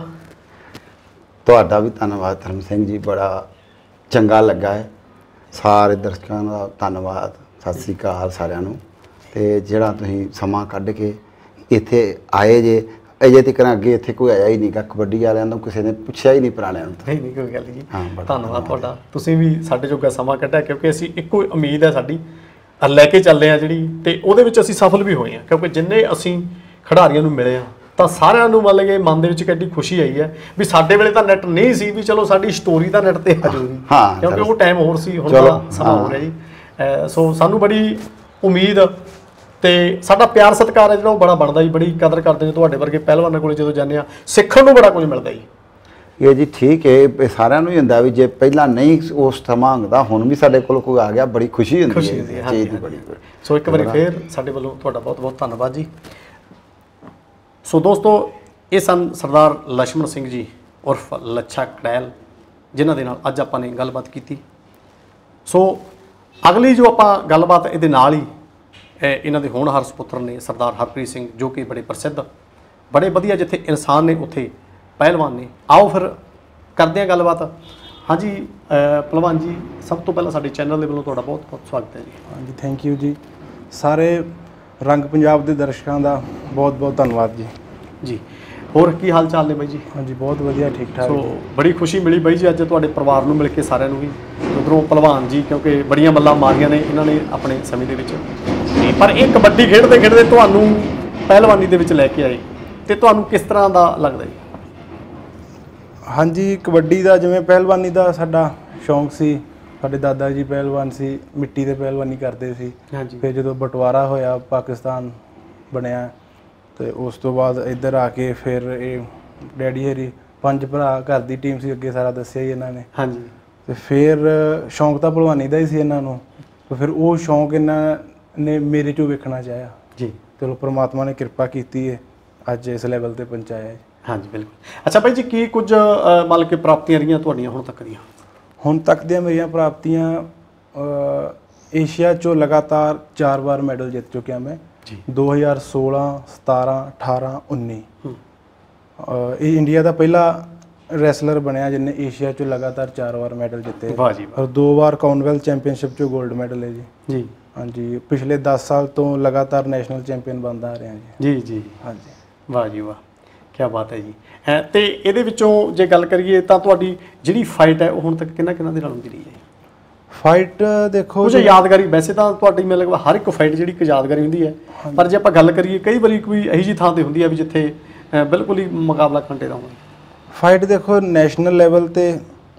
ਤੁਹਾਡਾ ਵੀ ਧੰਨਵਾਦ ਧਰਮ ਸਿੰਘ ਜੀ, ਬੜਾ ਚੰਗਾ ਲੱਗਾ ਹੈ। ਸਾਰੇ ਦਰਸ਼ਕਾਂ ਦਾ ਧੰਨਵਾਦ, ਸਤਿ ਸ੍ਰੀ ਅਕਾਲ ਸਾਰਿਆਂ ਨੂੰ। ਤੇ ਜਿਹੜਾ ਤੁਸੀਂ ਸਮਾਂ ਕੱਢ ਕੇ ਇੱਥੇ ਆਏ ਜੇ, ਅਜੇ ਤੱਕ ਅੱਗੇ ਇੱਥੇ ਕੋਈ ਆਇਆ ਹੀ ਨਹੀਂਗਾ, ਕਬੱਡੀ ਵਾਲਿਆਂ ਨੂੰ ਕਿਸੇ ਨੇ ਪੁੱਛਿਆ ਹੀ ਨਹੀਂ ਪੁਰਾਣਿਆਂ ਨੂੰ। ਨਹੀਂ ਕੋਈ ਗੱਲ ਜੀ, ਧੰਨਵਾਦ ਤੁਹਾਡਾ। ਤੁਸੀਂ ਵੀ ਸਾਡੇ ਜੋਗਾ ਸਮਾਂ ਕੱਢਿਆ, ਕਿਉਂਕਿ ਅਸੀਂ ਇੱਕੋ ਉਮੀਦ ਹੈ ਸਾਡੀ ਲੈ ਕੇ ਚੱਲਦੇ ਹਾਂ ਜਿਹੜੀ, ਤੇ ਉਹਦੇ ਵਿੱਚ ਅਸੀਂ ਸਫਲ ਵੀ ਹੋਏ ਹਾਂ। ਕਿਉਂਕਿ ਜਿੰਨੇ ਅਸੀਂ ਖਿਡਾਰੀਆਂ ਨੂੰ ਮਿਲੇ ਹਾਂ ਤਾਂ ਸਾਰਿਆਂ ਨੂੰ ਮਤਲਬ ਕਿ ਮਨ ਦੇ ਵਿੱਚ ਕਿੰਨੀ ਖੁਸ਼ੀ ਆਈ ਹੈ ਵੀ ਸਾਡੇ ਵੇਲੇ ਤਾਂ ਨੈਟ ਨਹੀਂ ਸੀ, ਵੀ ਚਲੋ ਸਾਡੀ ਸਟੋਰੀ ਤਾਂ ਨੈਟ ਤੇ ਆ ਜਾਊਗੀ, ਕਿਉਂਕਿ ਉਹ ਟਾਈਮ ਹੋਰ ਸੀ, ਹੁਣ ਦਾ ਸਮਾਂ ਹੋ ਰਿਹਾ ਜੀ। ਸੋ ਸਾਨੂੰ ਬੜੀ ਉਮੀਦ ਤੇ ਸਾਡਾ ਪਿਆਰ ਸਤਿਕਾਰ ਹੈ ਜਿਹੜਾ ਉਹ ਬੜਾ ਬਣਦਾ ਜੀ, ਬੜੀ ਕਦਰ ਕਰਦੇ ਨੇ ਤੁਹਾਡੇ ਵਰਗੇ ਪਹਿਲਵਾਨਾਂ ਕੋਲ ਜਦੋਂ ਜਾਂਦੇ ਆ, ਸਿੱਖਣ ਨੂੰ ਬੜਾ ਕੁਝ ਮਿਲਦਾ ਜੀ। ਇਹ ਜੀ ਠੀਕ ਹੈ, ਇਹ ਸਾਰਿਆਂ ਨੂੰ ਹੀ ਹੁੰਦਾ ਵੀ ਜੇ ਪਹਿਲਾਂ ਨਹੀਂ ਉਸ ਸਮਾਂ ਹੁੰਦਾ, ਹੁਣ ਵੀ ਸਾਡੇ ਕੋਲ ਕੋਈ ਆ ਗਿਆ, ਬੜੀ ਖੁਸ਼ੀ ਹੁੰਦੀ ਹੈ ਚੀਜ਼ ਦੀ ਬੜੀ। ਸੋ ਇੱਕ ਵਾਰੀ ਫੇਰ ਸਾਡੇ ਵੱਲੋਂ ਤੁਹਾਡਾ ਬਹੁਤ ਬਹੁਤ ਧੰਨਵਾਦ ਜੀ। ਸੋ ਦੋਸਤੋ, ਇਹ ਸਨ ਸਰਦਾਰ ਲਛਮਣ ਸਿੰਘ ਜੀ ਉਰਫ ਲੱਛਾ ਕੜੈਲ, ਜਿਨ੍ਹਾਂ ਦੇ ਨਾਲ ਅੱਜ ਆਪਾਂ ਨੇ ਗੱਲਬਾਤ ਕੀਤੀ। ਸੋ ਅਗਲੀ ਜੋ ਆਪਾਂ ਗੱਲਬਾਤ ਇਹਦੇ ਨਾਲ ਹੀ ਇਹਨਾਂ ਦੇ ਹੋਣਹਾਰ ਸੁਪੁੱਤਰ ਨੇ ਸਰਦਾਰ ਹਰਪ੍ਰੀਤ ਸਿੰਘ, ਜੋ ਕਿ ਬੜੇ ਪ੍ਰਸਿੱਧ, ਬੜੇ ਵਧੀਆ, ਜਿੱਥੇ ਇਨਸਾਨ ਨੇ ਉੱਥੇ ਪਹਿਲਵਾਨ ਨੇ। ਆਓ ਫਿਰ ਕਰਦੇ ਹਾਂ ਗੱਲਬਾਤ। ਹਾਂਜੀ ਪਹਿਲਵਾਨ ਜੀ, ਸਭ ਤੋਂ ਪਹਿਲਾਂ ਸਾਡੇ ਚੈਨਲ ਦੇ ਵੱਲੋਂ ਤੁਹਾਡਾ ਬਹੁਤ ਬਹੁਤ ਸਵਾਗਤ ਹੈ ਜੀ। ਹਾਂਜੀ, ਥੈਂਕ ਯੂ ਜੀ। ਸਾਰੇ ਰੰਗ ਪੰਜਾਬ ਦੇ ਦਰਸ਼ਕਾਂ ਦਾ ਬਹੁਤ ਬਹੁਤ ਧੰਨਵਾਦ ਜੀ। ਜੀ ਹੋਰ ਕੀ ਹਾਲ ਚਾਲ ਨੇ ਬਾਈ ਜੀ? ਹਾਂਜੀ, ਬਹੁਤ ਵਧੀਆ, ਠੀਕ ਠਾਕ। ਸੋ ਬੜੀ ਖੁਸ਼ੀ ਮਿਲੀ ਬਾਈ ਜੀ ਅੱਜ ਤੁਹਾਡੇ ਪਰਿਵਾਰ ਨੂੰ ਮਿਲ ਕੇ, ਸਾਰਿਆਂ ਨੂੰ ਵੀ। ਉੱਧਰੋਂ ਪਹਿਲਵਾਨ ਜੀ, ਕਿਉਂਕਿ ਬੜੀਆਂ ਮੱਲਾਂ ਮਾਰੀਆਂ ਨੇ ਇਹਨਾਂ ਨੇ ਆਪਣੇ ਸਮੇਂ ਦੇ ਵਿੱਚ, ਪਰ ਇਹ ਕਬੱਡੀ ਖੇਡਦੇ ਖੇਡਦੇ ਤੁਹਾਨੂੰ ਪਹਿਲਵਾਨੀ ਦੇ ਵਿੱਚ ਲੈ ਕੇ ਆਏ, ਤੇ ਤੁਹਾਨੂੰ ਕਿਸ ਤਰ੍ਹਾਂ ਦਾ ਲੱਗਦਾ ਜੀ? ਹਾਂਜੀ, ਕਬੱਡੀ ਦਾ ਜਿਵੇਂ ਪਹਿਲਵਾਨੀ ਦਾ ਸਾਡਾ ਸ਼ੌਂਕ ਸੀ, ਸਾਡੇ ਦਾਦਾ ਜੀ ਪਹਿਲਵਾਨ ਸੀ, ਮਿੱਟੀ ਦੇ ਪਹਿਲਵਾਨੀ ਕਰਦੇ ਸੀ। ਫਿਰ ਜਦੋਂ ਬਟਵਾਰਾ ਹੋਇਆ, ਪਾਕਿਸਤਾਨ ਬਣਿਆ, ਤੇ ਉਸ ਤੋਂ ਬਾਅਦ ਇੱਧਰ ਆ ਕੇ ਫਿਰ ਇਹ ਡੈਡੀ ਹਰੀ 5 ਭਰਾ, ਘਰ ਦੀ ਟੀਮ ਸੀ, ਅੱਗੇ ਸਾਰਾ ਦੱਸਿਆ ਹੀ ਇਹਨਾਂ ਨੇ। ਹਾਂਜੀ। ਤੇ ਫਿਰ ਸ਼ੌਂਕ ਤਾਂ ਭਲਵਾਨੀ ਦਾ ਹੀ ਸੀ ਇਹਨਾਂ ਨੂੰ, ਤੇ ਫਿਰ ਉਹ ਸ਼ੌਂਕ ਇਹਨਾਂ ਨੇ ਮੇਰੇ 'ਚੋਂ ਵੇਖਣਾ ਚਾਹਿਆ ਜੀ। ਚਲੋ ਪ੍ਰਮਾਤਮਾ ਨੇ ਕਿਰਪਾ ਕੀਤੀ ਹੈ, ਅੱਜ ਇਸ ਲੈਵਲ ਤੇ ਪਹੁੰਚਾਇਆ ਹੈ। ਹਾਂਜੀ ਬਿਲਕੁਲ। ਅੱਛਾ ਭਾਈ ਜੀ, ਕੀ ਕੁਝ ਮਤਲਬ ਕਿ ਪ੍ਰਾਪਤੀਆਂ ਰਹੀਆਂ ਤੁਹਾਡੀਆਂ ਹੁਣ ਤੱਕ ਦੀਆਂ? ਹੁਣ ਤੱਕ ਦੀਆਂ ਮੇਰੀਆਂ ਪ੍ਰਾਪਤੀਆਂ, ਏਸ਼ੀਆ 'ਚੋਂ ਲਗਾਤਾਰ 4 ਵਾਰ ਮੈਡਲ ਜਿੱਤ ਚੁੱਕਿਆ ਮੈਂ। 2016, 17, 18, 19 ਇਹ ਇੰਡੀਆ ਦਾ ਪਹਿਲਾ ਰੈਸਲਰ ਬਣਿਆ ਜਿਹਨੇ ਏਸ਼ੀਆ 'ਚੋਂ ਲਗਾਤਾਰ 4 ਵਾਰ ਮੈਡਲ ਜਿੱਤੇ ਵਾਹ ਜੀ ਵਾਹ। ਔਰ 2 ਵਾਰ ਕਾਮਨਵੈਲਥ ਚੈਂਪੀਅਨਸ਼ਿਪ 'ਚੋਂ 골ਡ ਮੈਡਲ ਹੈ ਜੀ। ਜੀ ਹਾਂਜੀ, ਪਿਛਲੇ 10 ਸਾਲ ਤੋਂ ਲਗਾਤਾਰ ਨੈਸ਼ਨਲ ਚੈਂਪੀਅਨ ਬਣਦਾ ਆ ਰਿਹਾ ਜੀ। ਜੀ ਜੀ ਹਾਂਜੀ, ਵਾਹ ਜੀ ਵਾਹ, ਕੀ ਬਾਤ ਹੈ ਜੀ। ਤੇ ਇਹਦੇ ਵਿੱਚੋਂ ਜੇ ਗੱਲ ਕਰੀਏ ਤਾਂ ਤੁਹਾਡੀ ਜਿਹੜੀ ਫਾਈਟ ਹੈ ਉਹ ਹੁਣ ਤੱਕ ਕਿੰਨਾ ਦੇ ਨਾਲ ਹੁੰਦੀ ਰਹੀ ਹੈ? ਫਾਈਟ ਦੇਖੋ ਕੁਝ ਯਾਦਗਾਰੀ, ਵੈਸੇ ਤਾਂ ਤੁਹਾਡੀ ਮੈਨੂੰ ਲੱਗਦਾ ਹਰ ਇੱਕ ਫਾਈਟ ਜਿਹੜੀ ਇੱਕ ਯਾਦਗਾਰੀ ਹੁੰਦੀ ਹੈ, ਪਰ ਜੇ ਆਪਾਂ ਗੱਲ ਕਰੀਏ ਕਈ ਵਾਰੀ ਕੋਈ ਇਹੋ ਜਿਹੀ ਥਾਂ ਤੇ ਹੁੰਦੀ ਹੈ ਵੀ ਜਿੱਥੇ ਬਿਲਕੁਲ ਹੀ ਮੁਕਾਬਲਾ ਘੰਟੇ ਦਾ ਹੋਵੇ। ਫਾਈਟ ਦੇਖੋ ਨੈਸ਼ਨਲ ਲੈਵਲ ਤੇ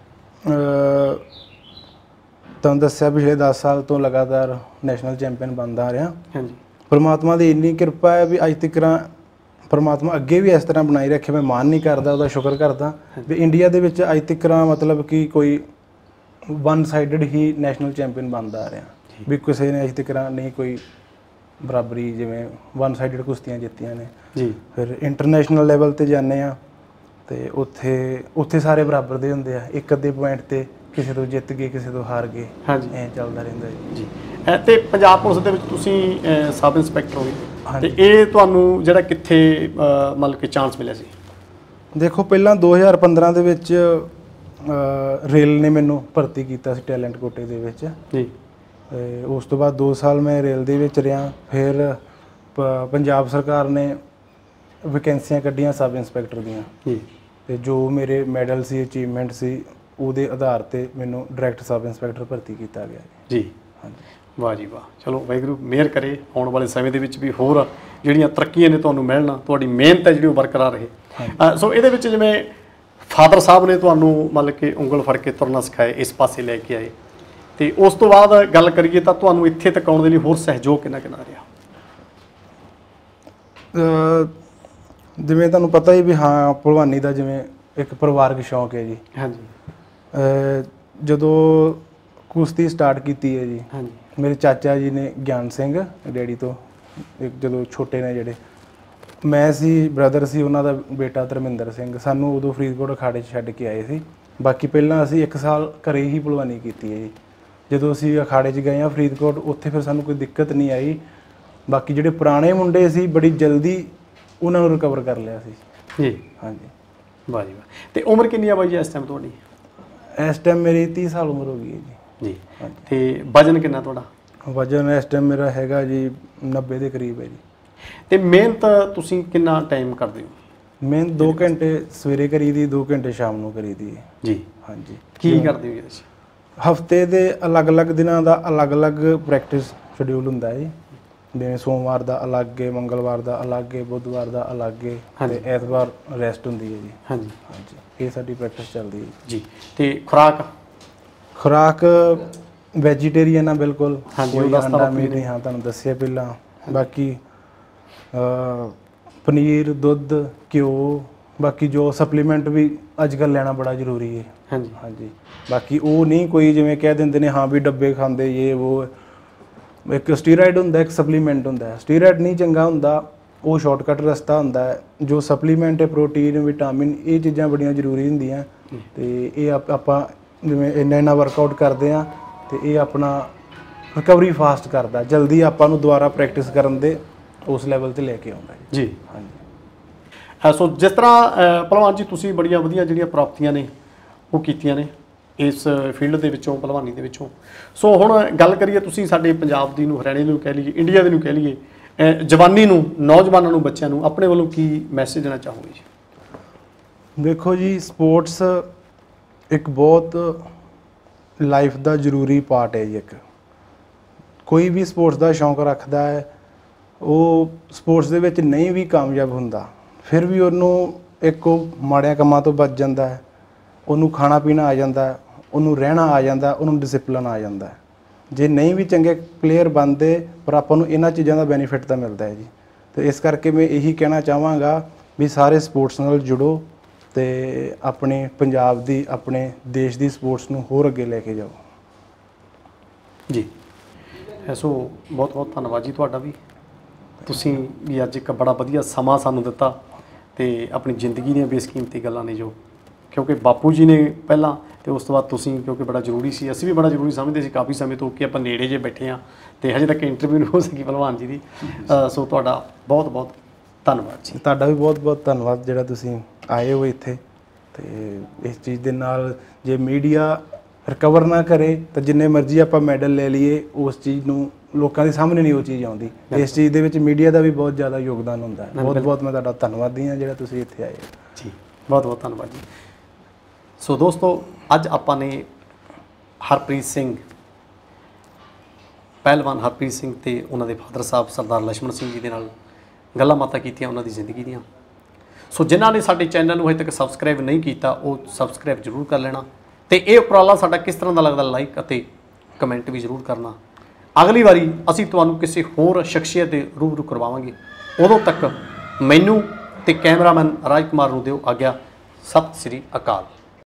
ਤੁਹਾਨੂੰ ਦੱਸਿਆ ਪਿਛਲੇ 10 ਸਾਲ ਤੋਂ ਲਗਾਤਾਰ ਨੈਸ਼ਨਲ ਚੈਂਪੀਅਨ ਬਣਦਾ ਆ ਰਿਹਾ। ਹਾਂਜੀ, ਪਰਮਾਤਮਾ ਦੀ ਇੰਨੀ ਕਿਰਪਾ ਹੈ ਵੀ ਅੱਜ ਤੱਕ ਪਰਮਾਤਮਾ ਅੱਗੇ ਵੀ ਇਸ ਤਰ੍ਹਾਂ ਬਣਾਈ ਰੱਖੇ। ਮੈਂ ਮਾਣ ਨਹੀਂ ਕਰਦਾ, ਉਹਦਾ ਸ਼ੁਕਰ ਕਰਦਾ ਵੀ ਇੰਡੀਆ ਦੇ ਵਿੱਚ ਅੱਜ ਤੱਕ ਮਤਲਬ ਕਿ ਕੋਈ ਵਨ ਸਾਈਡਡ ਹੀ ਨੈਸ਼ਨਲ ਚੈਂਪੀਅਨ ਬਣਦਾ ਆ ਰਿਹਾ, ਵੀ ਕਿਸੇ ਨੇ ਅੱਜ ਤੱਕ ਨਹੀਂ ਕੋਈ ਬਰਾਬਰੀ ਜਿਵੇਂ ਵਨ ਸਾਈਡਡ ਕੁਸ਼ਤੀਆਂ ਜਿੱਤੀਆਂ ਨੇ ਜੀ। ਫਿਰ ਇੰਟਰਨੈਸ਼ਨਲ ਲੈਵਲ ਤੇ ਜਾਂਦੇ ਆ ਤੇ ਉੱਥੇ ਸਾਰੇ ਬਰਾਬਰ ਦੇ ਹੁੰਦੇ ਆ, ਇੱਕ ਅੱਧੇ ਪੁਆਇੰਟ ਤੇ ਕਿਸੇ ਤੋਂ ਜਿੱਤ ਗਏ ਕਿਸੇ ਤੋਂ ਹਾਰ ਗਏ। ਹਾਂਜੀ, ਐਂ ਚੱਲਦਾ ਰਹਿੰਦਾ ਜੀ। ਤੇ ਪੰਜਾਬ ਪੁਲਿਸ ਦੇ ਵਿੱਚ ਤੁਸੀਂ ਸਬ ਇੰਸਪੈਕਟਰ ਹੋਗੇ, ਤੇ ਇਹ ਤੁਹਾਨੂੰ ਜਿਹੜਾ ਕਿੱਥੇ ਮਤਲਬ ਕਿ ਚਾਂਸ ਮਿਲਿਆ ਸੀ? ਦੇਖੋ ਪਹਿਲਾਂ 2015 ਦੇ ਵਿੱਚ ਰੇਲ ਨੇ ਮੈਨੂੰ ਭਰਤੀ ਕੀਤਾ ਸੀ ਟੈਲੈਂਟ ਕੋਟੇ ਦੇ ਵਿੱਚ ਜੀ। ਉਸ ਤੋਂ ਬਾਅਦ 2 ਸਾਲ ਮੈਂ ਰੇਲ ਦੇ ਵਿੱਚ ਰਿਹਾ। ਫਿਰ ਪੰਜਾਬ ਸਰਕਾਰ ਨੇ ਵੈਕੈਂਸੀਆਂ ਕੱਢੀਆਂ ਸਬ ਇੰਸਪੈਕਟਰ ਦੀਆਂ ਜੀ, ਤੇ ਜੋ ਮੇਰੇ ਮੈਡਲ ਸੀ, ਅਚੀਵਮੈਂਟ ਸੀ, ਉਹਦੇ ਆਧਾਰ ਤੇ ਮੈਨੂੰ ਡਾਇਰੈਕਟ ਸਬ ਇੰਸਪੈਕਟਰ ਭਰਤੀ ਕੀਤਾ ਗਿਆ ਜੀ। ਹਾਂਜੀ, ਵਾਹ ਜੀ ਵਾਹ। ਚਲੋ ਵਾਹਿਗੁਰੂ ਮਿਹਰ ਕਰੇ ਆਉਣ ਵਾਲੇ ਸਮੇਂ ਦੇ ਵਿੱਚ ਵੀ ਹੋਰ ਜਿਹੜੀਆਂ ਤਰੱਕੀਆਂ ਨੇ ਤੁਹਾਨੂੰ ਮਿਲਣ, ਤੁਹਾਡੀ ਮਿਹਨਤ ਹੈ ਜਿਹੜੀ ਉਹ ਬਰਕਰਾਰ ਰਹੇ। ਸੋ ਇਹਦੇ ਵਿੱਚ ਜਿਵੇਂ ਫਾਦਰ ਸਾਹਿਬ ਨੇ ਤੁਹਾਨੂੰ ਮਤਲਬ ਕਿ ਉਂਗਲ ਫੜ ਕੇ ਤੁਰਨਾ ਸਿਖਾਏ, ਇਸ ਪਾਸੇ ਲੈ ਕੇ ਆਏ, ਤੇ ਉਸ ਤੋਂ ਬਾਅਦ ਗੱਲ ਕਰੀਏ ਤਾਂ ਤੁਹਾਨੂੰ ਇੱਥੇ ਤੱਕ ਆਉਣ ਦੇ ਲਈ ਹੋਰ ਸਹਿਯੋਗ ਕਿੰਨਾ ਰਿਹਾ? ਜਿਵੇਂ ਤੁਹਾਨੂੰ ਪਤਾ ਹੀ ਵੀ ਹਾਂ, ਭਲਵਾਨੀ ਦਾ ਜਿਵੇਂ ਇੱਕ ਪਰਿਵਾਰਕ ਸ਼ੌਂਕ ਹੈ ਜੀ। ਹਾਂਜੀ, ਜਦੋਂ ਕੁਸ਼ਤੀ ਸਟਾਰਟ ਕੀਤੀ ਹੈ ਜੀ, ਹਾਂਜੀ, ਮੇਰੇ ਚਾਚਾ ਜੀ ਨੇ ਗਿਆਨ ਸਿੰਘ ਡੈਡੀ ਤੋਂ, ਜਦੋਂ ਛੋਟੇ ਨੇ ਜਿਹੜੇ, ਮੈਂ ਸੀ, ਬ੍ਰਦਰ ਸੀ, ਉਹਨਾਂ ਦਾ ਬੇਟਾ ਧਰਮਿੰਦਰ ਸਿੰਘ, ਸਾਨੂੰ ਉਦੋਂ ਫਰੀਦਕੋਟ ਅਖਾੜੇ 'ਚ ਛੱਡ ਕੇ ਆਏ ਸੀ। ਬਾਕੀ ਪਹਿਲਾਂ ਅਸੀਂ 1 ਸਾਲ ਘਰੇ ਹੀ ਭਲਵਾਨੀ ਕੀਤੀ ਹੈ ਜੀ। ਜਦੋਂ ਅਸੀਂ ਅਖਾੜੇ 'ਚ ਗਏ ਹਾਂ ਫਰੀਦਕੋਟ, ਉੱਥੇ ਫਿਰ ਸਾਨੂੰ ਕੋਈ ਦਿੱਕਤ ਨਹੀਂ ਆਈ। ਬਾਕੀ ਜਿਹੜੇ ਪੁਰਾਣੇ ਮੁੰਡੇ ਸੀ ਬੜੀ ਜਲਦੀ ਉਹਨਾਂ ਨੂੰ ਰਿਕਵਰ ਕਰ ਲਿਆ ਸੀ ਜੀ। ਹਾਂਜੀ, ਵਾਹ ਜੀ ਵਾਹ। ਤੇ ਉਮਰ ਕਿੰਨੀ ਆ ਬਾਈ ਜੀ ਇਸ ਟਾਈਮ ਤੁਹਾਡੀ? ਇਸ ਟਾਈਮ ਮੇਰੀ 30 ਸਾਲ ਉਮਰ ਹੋ ਗਈ ਹੈ ਜੀ। ਜੀ, ਤੇ ਵਜਨ ਕਿੰਨਾ ਤੁਹਾਡਾ? ਵਜਨ ਇਸ ਟਾਈਮ ਮੇਰਾ ਹੈਗਾ ਜੀ 90 ਦੇ ਕਰੀਬ ਹੈ ਜੀ। ਤੇ ਮਿਹਨਤ ਤੁਸੀਂ ਕਿੰਨਾ ਟਾਈਮ ਕਰਦੇ ਹੋ? ਮਿਹਨਤ 2 ਘੰਟੇ ਸਵੇਰੇ ਕਰੀ ਦੀ, 2 ਘੰਟੇ ਸ਼ਾਮ ਨੂੰ ਕਰੀ ਦੀ। ਜੀ, ਹਾਂਜੀ। ਕੀ ਕਰਦੇ ਹੋ ਇਹਦੇ 'ਚ? ਹਫਤੇ ਦੇ ਅਲੱਗ-ਅਲੱਗ ਦਿਨਾਂ ਦਾ ਅਲੱਗ-ਅਲੱਗ ਪ੍ਰੈਕਟਿਸ ਸ਼ਡਿਊਲ ਹੁੰਦਾ ਹੈ ਜੀ। ਜਿਵੇਂ ਸੋਮਵਾਰ ਦਾ ਅਲੱਗ ਹੈ, ਮੰਗਲਵਾਰ ਦਾ ਅਲੱਗ ਹੈ, ਬੁੱਧਵਾਰ ਦਾ ਅਲੱਗ ਹੈ, ਤੇ ਐਤਵਾਰ ਰੈਸਟ ਹੁੰਦੀ ਹੈ ਜੀ। ਹਾਂਜੀ, ਹਾਂਜੀ, ਇਹ ਸਾਡੀ ਪ੍ਰੈਕਟਿਸ ਚੱਲਦੀ ਹੈ ਜੀ। ਤੇ ਖੁਰਾਕ ਵੈਜੀਟੇਰੀਅਨ ਆ ਬਿਲਕੁਲ, ਕੋਈ ਅੰਡਾ ਮੀਟ ਨਹੀਂ। ਹਾਂ, ਤੁਹਾਨੂੰ ਦੱਸਿਆ ਪਹਿਲਾਂ। ਬਾਕੀ ਪਨੀਰ, ਦੁੱਧ, ਘਿਓ, ਬਾਕੀ ਜੋ ਸਪਲੀਮੈਂਟ ਵੀ ਅੱਜ ਕੱਲ੍ਹ ਲੈਣਾ ਬੜਾ ਜ਼ਰੂਰੀ ਹੈ। ਹਾਂਜੀ, ਹਾਂਜੀ। ਬਾਕੀ ਉਹ ਨਹੀਂ ਕੋਈ ਜਿਵੇਂ ਕਹਿ ਦਿੰਦੇ ਨੇ ਹਾਂ ਵੀ ਡੱਬੇ ਖਾਂਦੇ ਇਹ ਉਹ, ਇੱਕ ਸਟੀਰਾਇਡ ਹੁੰਦਾ, ਇੱਕ ਸਪਲੀਮੈਂਟ ਹੁੰਦਾ। ਸਟੀਰਾਇਡ ਨਹੀਂ ਚੰਗਾ ਹੁੰਦਾ, ਉਹ ਸ਼ਾਰਟਕਟ ਰਸਤਾ ਹੁੰਦਾ ਹੈ। ਜੋ ਸਪਲੀਮੈਂਟ ਹੈ, ਪ੍ਰੋਟੀਨ, ਵਿਟਾਮਿਨ, ਇਹ ਚੀਜ਼ਾਂ ਬੜੀਆਂ ਜ਼ਰੂਰੀ ਹੁੰਦੀਆਂ। ਤੇ ਇਹ ਆਪਾਂ ਜਿਵੇਂ ਇੰਨਾ ਵਰਕਆਊਟ ਕਰਦੇ ਹਾਂ ਤੇ ਇਹ ਆਪਣਾ ਰਿਕਵਰੀ ਫਾਸਟ ਕਰਦਾ, ਜਲਦੀ ਆਪਾਂ ਨੂੰ ਦੁਬਾਰਾ ਪ੍ਰੈਕਟਿਸ ਕਰਨ ਦੇ ਉਸ ਲੈਵਲ ਤੇ ਲੈ ਕੇ ਆਉਂਦਾ ਜੀ। ਹਾਂਜੀ। ਸੋ ਜਿਸ ਤਰ੍ਹਾਂ ਭਲਵਾਨ ਜੀ ਤੁਸੀਂ ਬੜੀਆਂ ਵਧੀਆ ਜਿਹੜੀਆਂ ਪ੍ਰਾਪਤੀਆਂ ਨੇ ਉਹ ਕੀਤੀਆਂ ਨੇ ਇਸ ਫੀਲਡ ਦੇ ਵਿੱਚੋਂ, ਭਲਵਾਨੀ ਦੇ ਵਿੱਚੋਂ, ਸੋ ਹੁਣ ਗੱਲ ਕਰੀਏ ਤੁਸੀਂ ਸਾਡੇ ਪੰਜਾਬ ਦੀ ਨੂੰ, ਹਰਿਆਣੇ ਨੂੰ ਕਹਿ ਲਈਏ, ਇੰਡੀਆ ਦੇ ਨੂੰ ਕਹਿ ਲਈਏ, ਜਵਾਨੀ ਨੂੰ, ਨੌਜਵਾਨਾਂ ਨੂੰ, ਬੱਚਿਆਂ ਨੂੰ ਆਪਣੇ ਵੱਲੋਂ ਕੀ ਮੈਸੇਜ ਦੇਣਾ ਚਾਹੋਗੇ ਜੀ? ਦੇਖੋ ਜੀ, ਸਪੋਰਟਸ ਇੱਕ ਬਹੁਤ ਲਾਈਫ ਦਾ ਜ਼ਰੂਰੀ ਪਾਰਟ ਹੈ ਜੀ। ਇੱਕ ਕੋਈ ਵੀ ਸਪੋਰਟਸ ਦਾ ਸ਼ੌਂਕ ਰੱਖਦਾ ਹੈ, ਉਹ ਸਪੋਰਟਸ ਦੇ ਵਿੱਚ ਨਹੀਂ ਵੀ ਕਾਮਯਾਬ ਹੁੰਦਾ, ਫਿਰ ਵੀ ਉਹਨੂੰ ਇੱਕ ਉਹ ਮਾੜਿਆਂ ਕੰਮਾਂ ਤੋਂ ਬਚ ਜਾਂਦਾ ਹੈ, ਉਹਨੂੰ ਖਾਣਾ ਪੀਣਾ ਆ ਜਾਂਦਾ, ਉਹਨੂੰ ਰਹਿਣਾ ਆ ਜਾਂਦਾ, ਉਹਨੂੰ ਡਿਸਿਪਲਿਨ ਆ ਜਾਂਦਾ। ਜੇ ਨਹੀਂ ਵੀ ਚੰਗੇ ਪਲੇਅਰ ਬਣਦੇ, ਪਰ ਆਪਾਂ ਨੂੰ ਇਹਨਾਂ ਚੀਜ਼ਾਂ ਦਾ ਬੈਨੀਫਿਟ ਤਾਂ ਮਿਲਦਾ ਹੈ ਜੀ। ਤੇ ਇਸ ਕਰਕੇ ਮੈਂ ਇਹੀ ਕਹਿਣਾ ਚਾਹਾਂਗਾ ਵੀ ਸਾਰੇ ਸਪੋਰਟਸ ਨਾਲ ਜੁੜੋ ਤੇ ਆਪਣੇ ਪੰਜਾਬ ਦੀ, ਆਪਣੇ ਦੇਸ਼ ਦੀ ਸਪੋਰਟਸ ਨੂੰ ਹੋਰ ਅੱਗੇ ਲੈ ਕੇ ਜਾਓ ਜੀ। ਸੋ ਬਹੁਤ ਬਹੁਤ ਧੰਨਵਾਦ ਜੀ ਤੁਹਾਡਾ ਵੀ। ਤੁਸੀਂ ਵੀ ਅੱਜ ਇੱਕ ਬੜਾ ਵਧੀਆ ਸਮਾਂ ਸਾਨੂੰ ਦਿੱਤਾ ਤੇ ਆਪਣੀ ਜ਼ਿੰਦਗੀ ਦੀਆਂ ਬੇਸ਼ਕੀਮਤੀ ਗੱਲਾਂ ਨੇ ਜੋ, ਕਿਉਂਕਿ ਬਾਪੂ ਜੀ ਨੇ ਪਹਿਲਾਂ ਤੇ ਉਸ ਤੋਂ ਬਾਅਦ ਤੁਸੀਂ, ਕਿਉਂਕਿ ਬੜਾ ਜ਼ਰੂਰੀ ਸੀ, ਅਸੀਂ ਵੀ ਬੜਾ ਜ਼ਰੂਰੀ ਸਮਝਦੇ ਸੀ ਕਾਫੀ ਸਮੇਂ ਤੋਂ ਕਿ ਆਪਾਂ ਨੇੜੇ ਜੇ ਬੈਠੇ ਹਾਂ ਤੇ ਹਜੇ ਤੱਕ ਇੰਟਰਵਿਊ ਨਹੀਂ ਹੋ ਸਕੀ ਭਲਵਾਨ ਜੀ ਦੀ। ਸੋ ਤੁਹਾਡਾ ਬਹੁਤ ਬਹੁਤ ਧੰਨਵਾਦ ਜੀ। ਤੁਹਾਡਾ ਵੀ ਬਹੁਤ ਬਹੁਤ ਧੰਨਵਾਦ ਜਿਹੜਾ ਤੁਸੀਂ ਆਏ ਹੋ ਇੱਥੇ ਤੇ ਇਸ ਚੀਜ਼ ਦੇ ਨਾਲ ਜੇ ਮੀਡੀਆ ਰਿਕਵਰ ਨਾ ਕਰੇ ਤਾਂ ਜਿੰਨੇ ਮਰਜ਼ੀ ਆਪਾਂ ਮੈਡਲ ਲੈ ਲਈਏ ਉਸ ਚੀਜ਼ ਨੂੰ ਲੋਕਾਂ ਦੇ ਸਾਹਮਣੇ ਨਹੀਂ ਉਹ ਚੀਜ਼ ਆਉਂਦੀ। ਇਸ ਚੀਜ਼ ਦੇ ਵਿੱਚ ਮੀਡੀਆ ਦਾ ਵੀ ਬਹੁਤ ਜ਼ਿਆਦਾ ਯੋਗਦਾਨ ਹੁੰਦਾ ਹੈ। ਬਹੁਤ ਬਹੁਤ ਮੈਂ ਤੁਹਾਡਾ ਧੰਨਵਾਦੀ ਹਾਂ ਜਿਹੜਾ ਤੁਸੀਂ ਇੱਥੇ ਆਏ ਜੀ। ਬਹੁਤ ਬਹੁਤ ਧੰਨਵਾਦ ਜੀ। ਸੋ ਦੋਸਤੋ, ਅੱਜ ਆਪਾਂ ਨੇ ਹਰਪ੍ਰੀਤ ਸਿੰਘ, ਪਹਿਲਵਾਨ ਹਰਪ੍ਰੀਤ ਸਿੰਘ ਤੇ ਉਹਨਾਂ ਦੇ ਫਾਦਰ ਸਾਹਿਬ ਸਰਦਾਰ ਲਛਮਣ ਸਿੰਘ ਜੀ ਦੇ ਨਾਲ ਗੱਲਾਂ ਬਾਤਾਂ ਕੀਤੀਆਂ ਉਹਨਾਂ ਦੀ ਜ਼ਿੰਦਗੀ ਦੀਆਂ। ਸੋ ਜਿਨ੍ਹਾਂ ਨੇ ਸਾਡੇ ਚੈਨਲ ਨੂੰ ਹਜੇ ਤੱਕ ਸਬਸਕ੍ਰਾਈਬ ਨਹੀਂ ਕੀਤਾ ਉਹ ਸਬਸਕ੍ਰਾਈਬ ਜ਼ਰੂਰ ਕਰ ਲੈਣਾ, ਤੇ ਇਹ ਉਪਰਾਲਾ ਸਾਡਾ ਕਿਸ ਤਰ੍ਹਾਂ ਦਾ ਲੱਗਦਾ ਲਾਈਕ ਅਤੇ ਕਮੈਂਟ ਵੀ ਜ਼ਰੂਰ ਕਰਨਾ। ਅਗਲੀ ਵਾਰੀ ਅਸੀਂ ਤੁਹਾਨੂੰ ਕਿਸੇ ਹੋਰ ਸ਼ਖਸੀਅਤ ਦੇ ਰੂਬਰੂ ਕਰਵਾਵਾਂਗੇ। ਉਦੋਂ ਤੱਕ ਮੈਨੂੰ ਤੇ ਕੈਮਰਾਮੈਨ ਰਾਜ ਕੁਮਾਰ ਨੂੰ ਦਿਓ ਆਗਿਆ। ਸਤਿ ਸ੍ਰੀ ਅਕਾਲ।